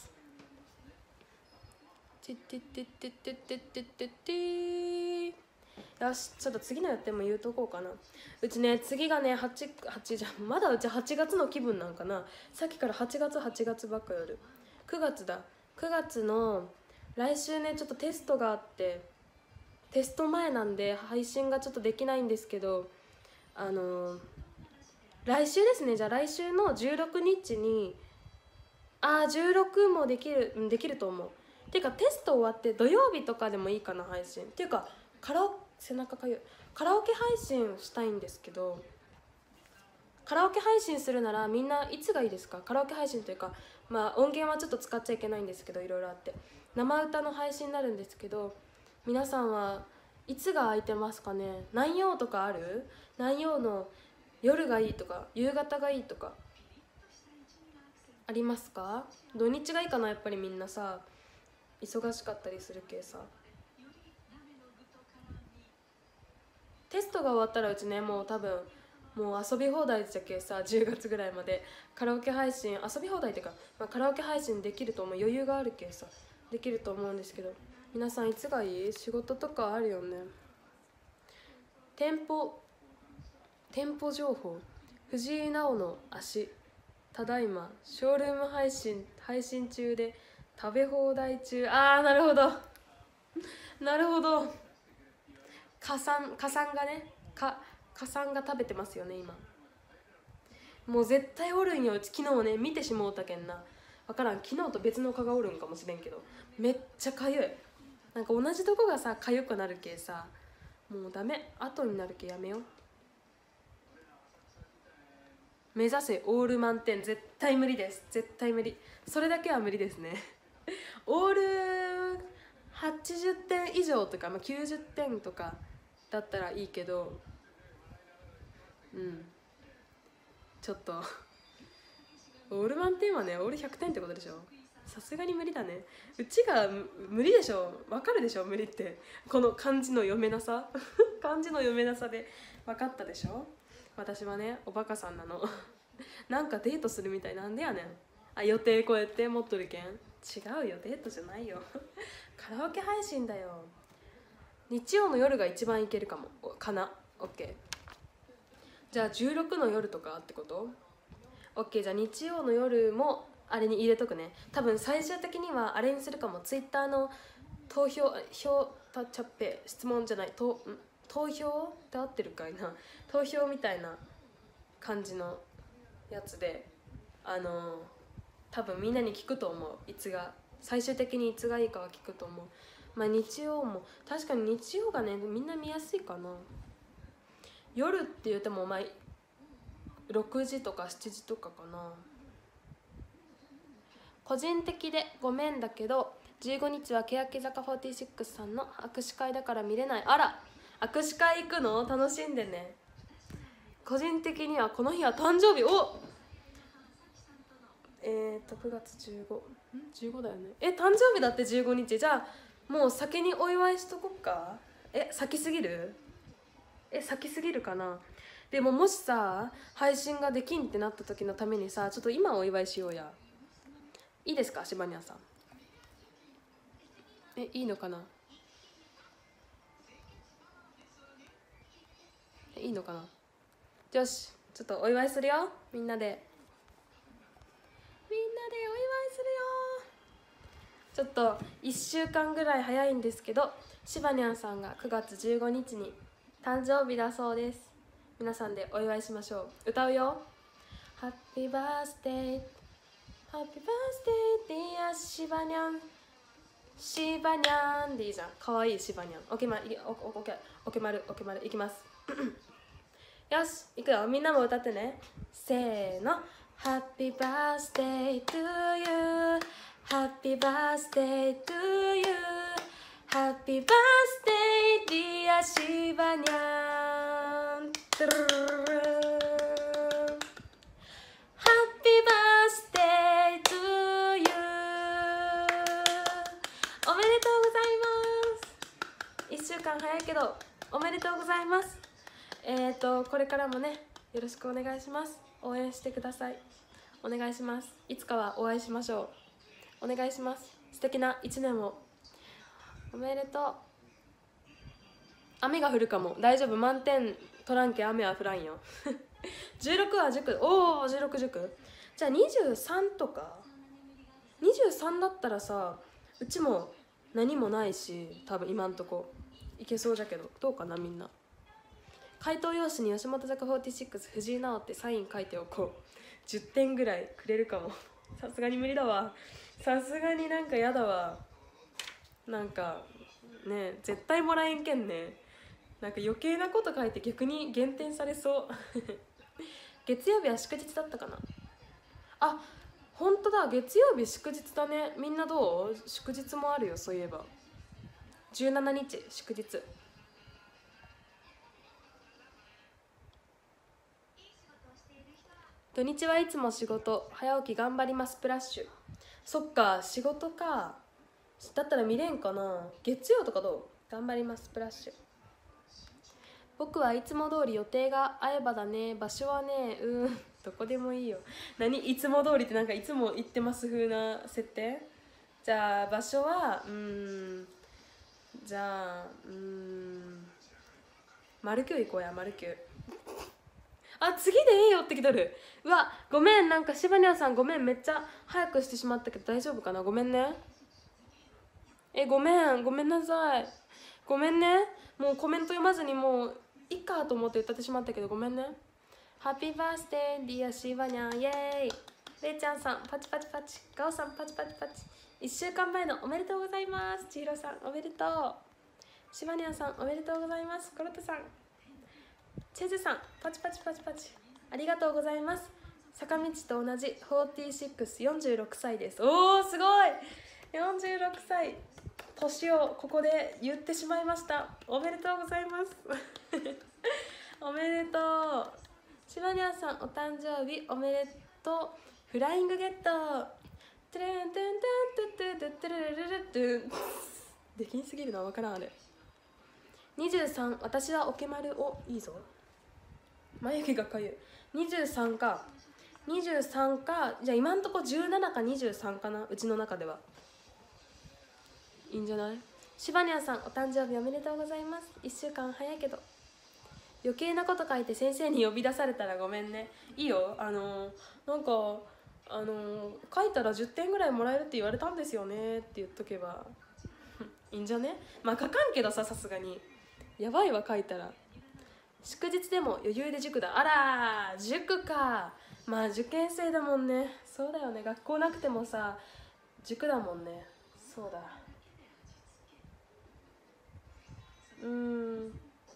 ててててててててて。よし、ちょっと次の予定も言うとこうかな。うちね、次がね、はち、はちじゃん、まだうちはちがつの気分なんかな。さっきからはちがつはちがつばっか夜。くがつだ。くがつの来週ね、ちょっとテストがあって、テスト前なんで配信がちょっとできないんですけど、あのー、来週ですね。じゃあ来週のじゅうろくにちに、あーじゅうろくもできる、うん、できると思う。ていうかテスト終わって土曜日とかでもいいかな配信。っていうかカラオ背中かゆいカラオケ配信したいんですけど、カラオケ配信するならみんないつがいいですか？カラオケ配信というか、まあ音源はちょっと使っちゃいけないんですけど、いろいろあって生歌の配信になるんですけど、皆さんはいつが空いてますかね？何曜とかある？何曜の夜がいいとか夕方がいいとかありますか？土日がいいかな。やっぱりみんなさ忙しかったりするけさ。テストが終わったらうちね、もう多分もう遊び放題じゃけさ、じゅうがつぐらいまでカラオケ配信遊び放題っていうか、まあ、カラオケ配信できると思う。余裕があるけさできると思うんですけど、皆さんいつがいい？仕事とかあるよね。店舗店舗情報、藤井直の足ただいまショールーム配信配信中で食べ放題中。あーなるほどなるほど。加算加算がね、か加算が食べてますよね今。もう絶対おるんよ。うち昨日ね見てしもうたけんな、分からん。昨日と別の蚊がおるんかもしれんけど、めっちゃかゆい。なんか同じとこがさかゆくなるけさ、もうダメ、後になるけやめよう。目指せオール満点、絶対無理です。絶対無理、それだけは無理ですねオールはちじゅってん以上とか、まあ、きゅうじゅってんとかだったらいいけど、うんちょっとオール満点はね、オールひゃくてんってことでしょ。さすがに無理だね。うちが無理でしょ。わかるでしょ無理って。この漢字の読めなさ漢字の読めなさで分かったでしょ。私はねおバカさんなのなんかデートするみたい。なんでやねん。あ、予定こうやって持っとるけん。違うよ、デートじゃないよカラオケ配信だよ。日曜の夜が一番いけるかもかな。 OK。 じゃあじゅうろくの夜とかってこと？ OK。 じゃあ日曜の夜もあれに入れとくね。多分最終的にはあれにするかも。 Twitter の投票票たちゃっぺ質問じゃないと投票って合ってるかいな、投票みたいな感じのやつで、あの多分みんなに聞くと思う。いつが最終的にいつがいいかは聞くと思う。まあ日曜も確かに日曜がねみんな見やすいかな。夜って言ってもまあろくじとかしちじとかかな。個人的でごめんだけどじゅうごにちは欅坂フォーティーシックスさんの握手会だから見れない。あら握手会行くの？楽しんでね。個人的にはこの日は誕生日。おえーとくがつじゅうごんじゅうごだよね。え誕生日だってじゅうごにち。じゃあもう先にお祝いしとこっか。え先すぎる？え先すぎるかな。でももしさ配信ができんってなった時のためにさ、ちょっと今お祝いしようや。いいですかシバニャンさん。えいいのかな。えいいのかな。よしちょっとお祝いするよ。みんなでみんなでお祝いするよ。ちょっといっしゅうかんぐらい早いんですけど、シバニャンさんがくがつじゅうごにちに誕生日だそうです。皆さんでお祝いしましょう。歌うよ。 Happy birthday Happy birthday dear シバニャンシバニャンでいいじゃん。かわいいシバニャン。オッケーまるオッケーオッケーまるオッケーまるいきますよし行くよ。みんなも歌ってね。せーの Happy birthday to you Happy birthday to you Happy birthday dear シバニャン Happy birthday to you おめでとうございます。いっしゅうかん早いけどおめでとうございます。えっとこれからもねよろしくお願いします。応援してください。お願いします。いつかはお会いしましょう。お願いします。素敵ないちねんを。おめでとう。雨が降るかも。大丈夫、満点取らんけ雨は降らんよじゅうろくは塾。おおじゅうろく塾。じゃあにじゅうさんとかにじゅうさんだったらさ、うちも何もないし多分今んとこいけそうじゃけど、どうかな。みんな回答用紙に吉本坂フォーティシックス藤井直ってサイン書いておこう。じゅってんぐらいくれるかもさすがに無理だわ。さすがになんかやだわ。なんかね絶対もらえんけんね。なんか余計なこと書いて逆に減点されそう月曜日は祝日だったかな。あ、ほんとだ、月曜日祝日だね。みんなどう？祝日もあるよ、そういえば。じゅうしちにち祝日。土日はいつも仕事、早起き頑張りますプラッシュ。そっか、仕事か。だったら見れんかな。月曜とかどう？頑張りますプラッシュ。僕はいつも通り予定が合えばだね。場所はね、うん、どこでもいいよ。何いつも通りってなんかいつも行ってます風な設定？じゃあ場所は、うーん、じゃあ、うーん、マルキュー行こうや、マルキュー。あ、次でいいよって来とる。うわ、ごめん、なんかシバニャさんごめん、めっちゃ早くしてしまったけど大丈夫かな。ごめんね。え、ごめん、ごめんなさい。ごめんね。もうコメント読まずにもういっかと思って歌ってしまったけどごめんね。ハッピーバースデーディアシバニャン、イエーイ。れいちゃんさんパチパチパチ、ガオさんパチパチパチ。いっしゅうかんまえのおめでとうございます。ちひろさんおめでとう。シバニャンさんおめでとうございます。コロトさん、チェズさんパチパチパチパチ、ありがとうございます。坂道と同じフォーティーシックス、よんじゅうろくさいです。おーすごい、よんじゅうろくさい、年をここで言ってしまいました。おめでとうございますおめでとう。シバニャンさんお誕生日おめでとう。フライングゲット。トゥルントゥントゥントゥントゥルルルルトゥンできんすぎるな、わからんあれ。にじゅうさん、私はおけまる。お、いいぞ。眉毛がかゆい。にじゅうさんかにじゅうさんか。じゃあ今んとこじゅうななかにじゅうさんかな、うちの中では。いいんじゃない。シバニャンさんお誕生日おめでとうございます。いっしゅうかん早いけど余計なこと書いて先生に呼び出されたらごめんね。いいよ、あのなんかあの書いたらじゅってんぐらいもらえるって言われたんですよねって言っとけばいいんじゃね。まあ書かんけどさ、さすがにやばいわ書いたら。祝日でも余裕で塾だ。あら塾か。まあ受験生だもんね。そうだよね、学校なくてもさ塾だもんね。そうだ。うーん、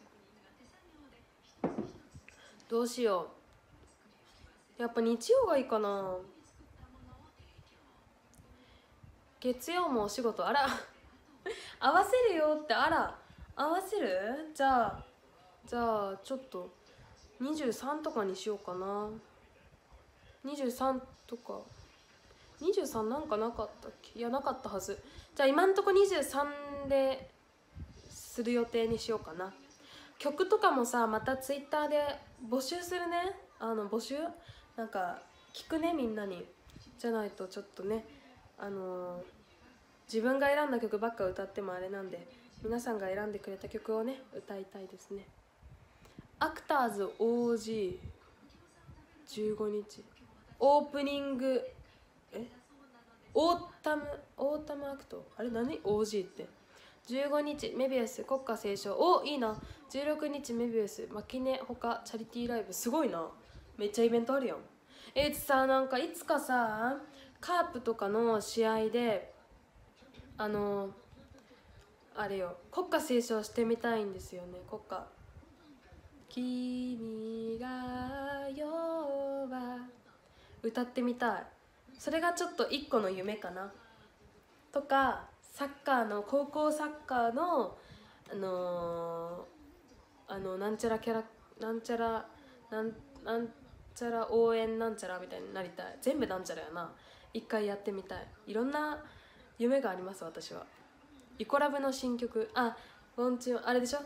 どうしよう。やっぱ日曜がいいかな。月曜もお仕事。あら合わせるよって。あら合わせる。じゃあじゃあちょっとにじゅうさんとかにしようかな。にじゅうさんとか。にじゅうさんなんかなかったっけ。いやなかったはず。じゃあ今んとこにじゅうさんでする予定にしようかな。曲とかもさまたツイッターで募集するね。あの募集なんか聞くね、みんなに。じゃないとちょっとね、あのー、自分が選んだ曲ばっか歌ってもあれなんで、皆さんが選んでくれた曲をね歌いたいですね。アクターズ オージーじゅうごにちオープニング、えオータムオータムアクト、あれ何 オージー って。じゅうごにちメビウス国歌斉唱。お、いいな。じゅうろくにちメビウスマキネほかチャリティーライブ。すごいな、めっちゃイベントあるやん。えー、さなんかいつかさカープとかの試合であのー、あれよ国歌斉唱してみたいんですよね。国歌。君が代は歌ってみたい。それがちょっと一個の夢かな。とかサッカーの高校サッカーのあのー、あのなんちゃらキャラなんちゃらなんなんちゃら応援なんちゃらみたいになりたい。全部なんちゃらやな。一回やってみたい。いろんな夢があります私は。イコラブの新曲、あ、ウォンチュンあれでしょ。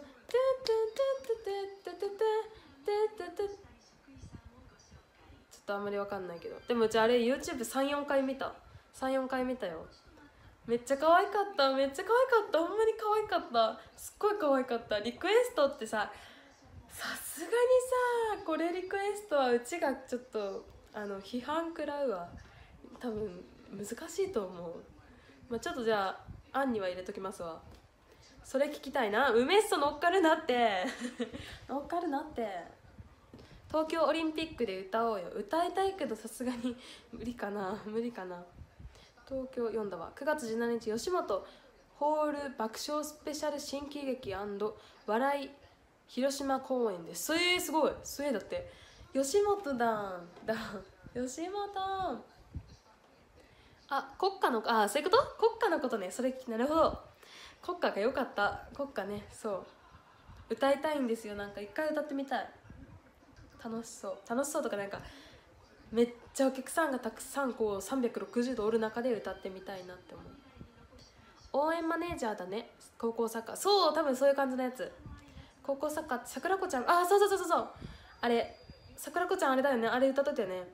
ちょっとあんまりわかんないけど、でもうちあれ ユーチューブさん、よんかい見た。さん、よんかい見たよ。めっちゃ可愛かった。めっちゃ可愛かった。ほんまに可愛かった。すっごい可愛かった。リクエストってさ、さすがにさ、これリクエストはうちがちょっとあの批判食らうわ。多分難しいと思う。まあ、ちょっとじゃあ案には入れときますわ。それ聞きたいな。梅っそ乗っかるなって乗っかるなって。東京オリンピックで歌おうよ。歌いたいけどさすがに無理かな無理かな。東京読んだわ。くがつじゅうしちにち吉本ホール爆笑スペシャル新喜劇&笑い広島公演です。えー、すごい。すえだって吉本だんだ吉本。あ、国歌の、あ、そういうこと？国歌のことね。それなるほど。国歌が良かった。国歌ね。そう歌いたいんですよ。なんか一回歌ってみたい。楽しそう楽しそうとか、なんかめっちゃお客さんがたくさんこうさんびゃくろくじゅうどおる中で歌ってみたいなって思う。応援マネージャーだね。高校サッカー。そう、多分そういう感じのやつ。高校サッカーって桜子ちゃん、あ、そうそうそうそうそう、あれ桜子ちゃんあれだよね。あれ歌っとったよね。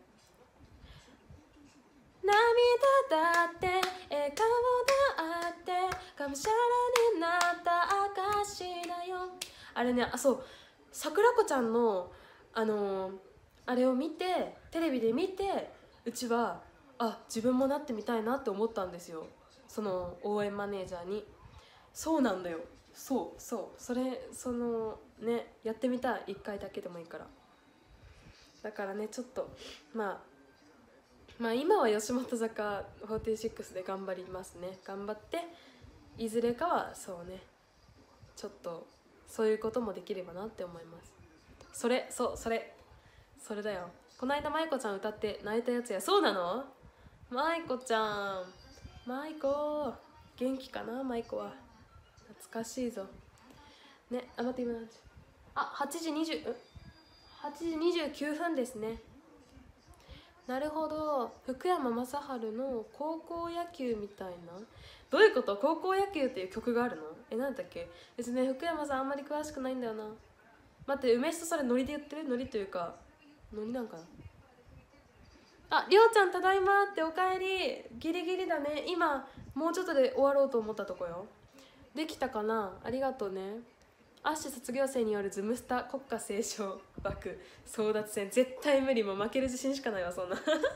涙だって笑顔だってがむしゃらになった証だよ。あれね、あ、そう、桜子ちゃんのあのー、あれを見て、テレビで見て、うちはあ、自分もなってみたいなって思ったんですよ。その応援マネージャーに。そうなんだよ。そうそうそれ、そのね、やってみたい。いっかいだけでもいいから。だからね、ちょっとまあまあ今は吉本坂フォーティーシックスで頑張りますね。頑張って、いずれかはそうね、ちょっとそういうこともできればなって思います。それ、そう、それそれだよ。この間舞子ちゃん歌って泣いたやつや。そうなの？舞子ちゃん、舞子元気かな。舞子は懐かしいぞね。あ、待って、今何時？あ、はちじにじゅう、はちじにじゅうきゅうふんですね。なるほど。福山雅治の高校野球みたいな。どういうこと？高校野球っていう曲があるの？え、なんだっけ。別にね、福山さんあんまり詳しくないんだよな。待って、梅下それノリで言ってる？ノリというかノリなんかな。あ、りょうちゃんただいまって、おかえり。ギリギリだね。今もうちょっとで終わろうと思ったとこよ。できたかな。ありがとうね。アッシュ卒業生によるズムスタ国歌斉唱枠争奪戦、絶対無理。も負ける自信しかないわそんな完成いたしました。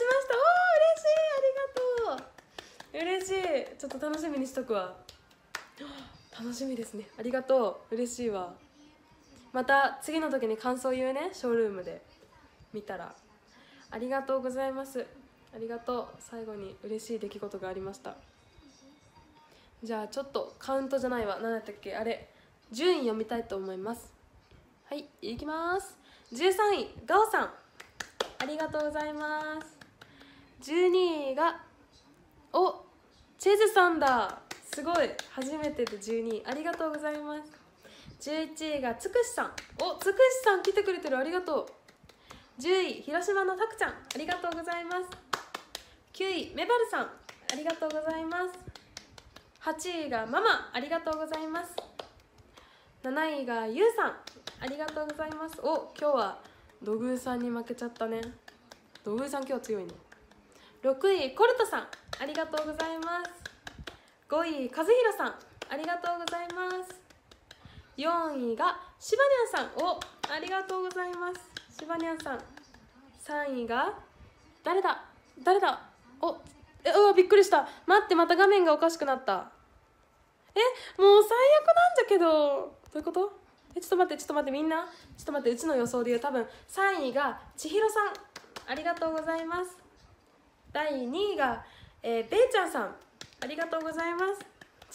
おー、嬉しい。ありがとう。嬉しい。ちょっと楽しみにしとくわ。楽しみですね。ありがとう。嬉しいわ。また次の時に感想言うね。ショールームで見たら。ありがとうございます。ありがとう。最後に嬉しい出来事がありました。じゃあちょっとカウントじゃないわ、何だったっけあれ、順位読みたいと思います。はい、いきます。じゅうさんいガオさん、ありがとうございます。じゅうにいがおチェズさんだ。すごい、初めてでじゅうにい、ありがとうございます。じゅういちいがつくしさん、おつくしさん来てくれてる、ありがとう。じゅうい広島のたくちゃん、ありがとうございます。きゅういめばるさん、ありがとうございます。はちいがママ、ありがとうございます。なないがゆうさん、ありがとうございます。お、今日は土偶さんに負けちゃったね。土偶さん今日強いね。ろくいコルトさん、ありがとうございます。ごい和弘さん、ありがとうございます。よんいがしばにゃんさん、お、ありがとうございます。しばにゃんさん。さんいが誰だ誰だお、え、うわ、びっくりした。待って、また画面がおかしくなった。え、もう最悪なんだけど。どういうこと？え、ちょっと待って、ちょっと待って、みんな。ちょっと待って、うちの予想で言う。多分、さんいが千尋さん。ありがとうございます。だいにいが、えー、べいちゃんさん。ありがとうございます。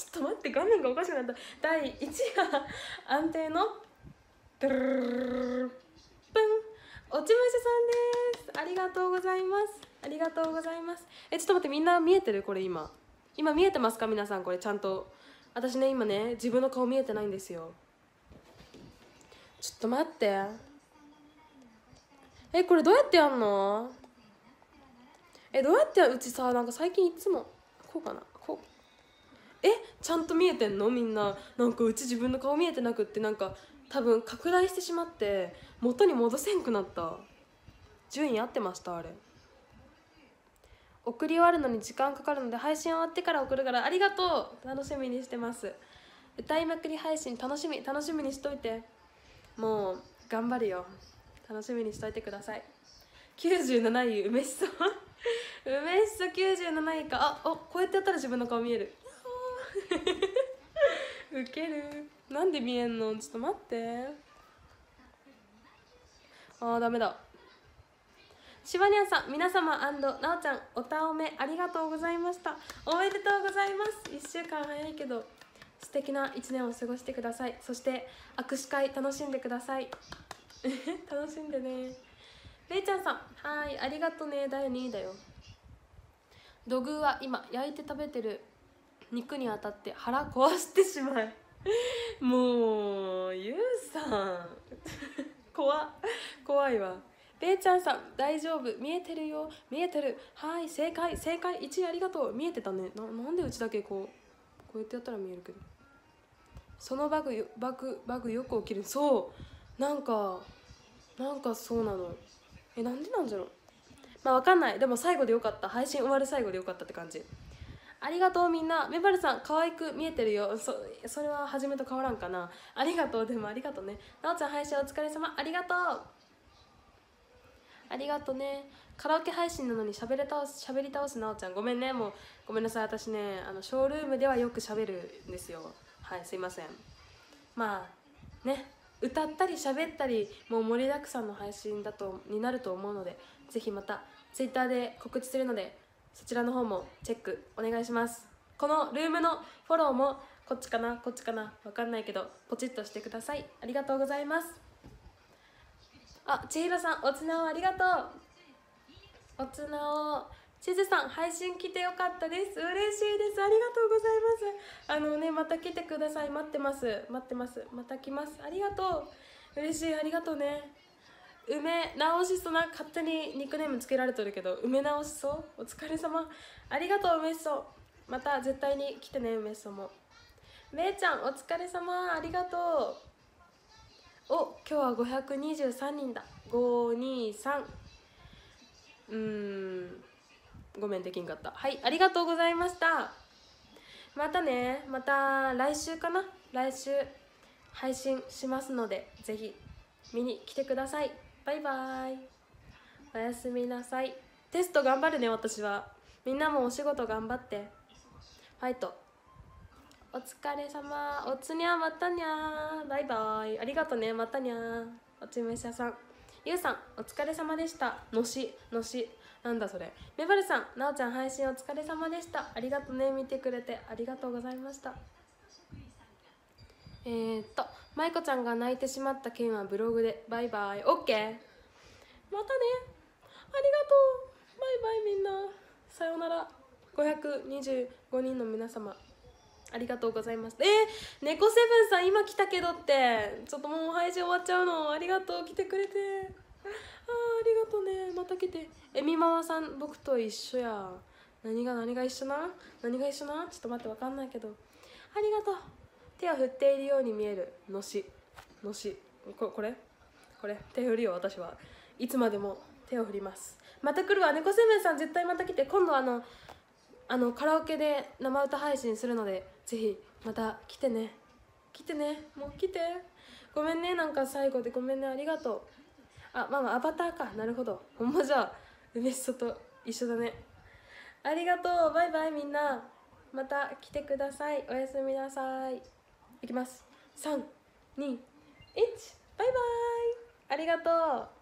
ちょっと待って、画面がおかしくなった。だいいちいが安定の、ドゥルルルルルプン。 おちむしさんです。ありがとうございます。ありがとうございます。え、ちょっと待って、みんな見えてる？これ今今見えてますか皆さん？これちゃんと。私ね今ね自分の顔見えてないんですよ。ちょっと待って。え、これどうやってやんの？え、どうやってやる？うちさ、なんか最近いつもこうかな、こう。え、ちゃんと見えてんの？みんな。なんかうち自分の顔見えてなくって、なんか多分拡大してしまって元に戻せんくなった。順位合ってました？あれ送り終わるのに時間かかるので配信終わってから送るから。ありがとう、楽しみにしてます。歌いまくり配信楽しみ楽しみにしといて。もう頑張るよ、楽しみにしといてください。きゅうじゅうなない梅しそ梅しそきゅうじゅうなないか。あ、お、こうやってやったら自分の顔見えるウケる。なんで見えんの？ちょっと待って。あーダメだ。しばにゃんさん、皆様なおちゃん、おたおめありがとうございました。おめでとうございます。いっしゅうかん早いけど素敵ないちねんを過ごしてください。そして握手会楽しんでください楽しんでね。れいちゃんさん、はい、ありがとね。だよにだよ。土偶は今焼いて食べてる肉に当たって腹壊してしまいもうゆうさん怖怖いわ。れいちゃんさん、大丈夫、見えてるよ、見えてる。はい、正解正解、いちいありがとう。見えてたね。 な, なんでうちだけこうこうやってやったら見えるけど。そのバグよバグバグよく起きる。そうなんかなんかそうなの。え、なんでなんじゃろう。まあわかんない。でも最後でよかった。配信終わる最後でよかったって感じ。ありがとうみんな。メバルさん、可愛く見えてるよ。そそれは初めと変わらんかな。ありがとう。でもありがとうね。なおちゃん配信お疲れ様。ありがとう。ありがとうね。カラオケ配信なのに喋れ倒す喋り倒すなおちゃん、ごめんね。もうごめんなさい。私ね、あのショールームではよく喋るんですよ。はい、すいません。まあね、歌ったり喋ったりもう盛りだくさんの配信だとになると思うので、ぜひまたツイッターで告知するのでそちらの方もチェックお願いします。このルームのフォローもこっちかなこっちかなわかんないけどポチッとしてください。ありがとうございます。あ、千尋さん、おつなおありがとう。おつなお。しずさん、配信来てよかったです。嬉しいです。ありがとうございます。あのね、また来てください。待ってます待ってます。また来ます。ありがとう。嬉しい。ありがとうね。梅直しそな、勝手にニックネームつけられとるけど、梅直しそお疲れ様。ありがとう梅しそ。また絶対に来てね梅しそも。めいちゃんお疲れ様。ありがとう。お、今日はごひゃくにじゅうさんにんだ。ごにさん。うーん、ごめんできんかった。はい、ありがとうございました。またね、また来週かな、来週配信しますのでぜひ見に来てください。バイバイ。おやすみなさい。テスト頑張るね。私はみんなもお仕事頑張って。ファイト。お疲れ様。おつにゃ、またにゃ。バイバイ。ありがとね。またにゃ。おちむしゃさん、ゆうさんお疲れ様でした。のしのしなんだそれ。メバルさん、なおちゃん配信お疲れ様でした。ありがとね。見てくれてありがとうございました。えー、っとまいこちゃんが泣いてしまった件はブログで。バイバイ。オッケー。またね。ありがとう。バイバイみんな。さようなら。ごひゃくにじゅうごにんの皆様ありがとうございます。えー、猫セブンさん今来たけどって、ちょっともう配信終わっちゃうの。ありがとう、来てくれて。あー、ありがとうね。また来て。えみまわさん、僕と一緒や。何が何が一緒な何が一緒なちょっと待って、わかんないけど。ありがとう。手を振っているように見えるのしのしここれこれ手振るよ。私はいつまでも手を振ります。また来るわ。猫セブンさん絶対また来て。今度あのあのカラオケで生歌配信するのでぜひまた来てね。来てね。もう来て。ごめんね、なんか最後でごめんね。ありがとう。あ、まあまあアバターか。なるほど。ほんまじゃあ梅しそと一緒だね。ありがとう。バイバイみんな。また来てください。おやすみなさい。いきます。さんにいちバイバイ。ありがとう。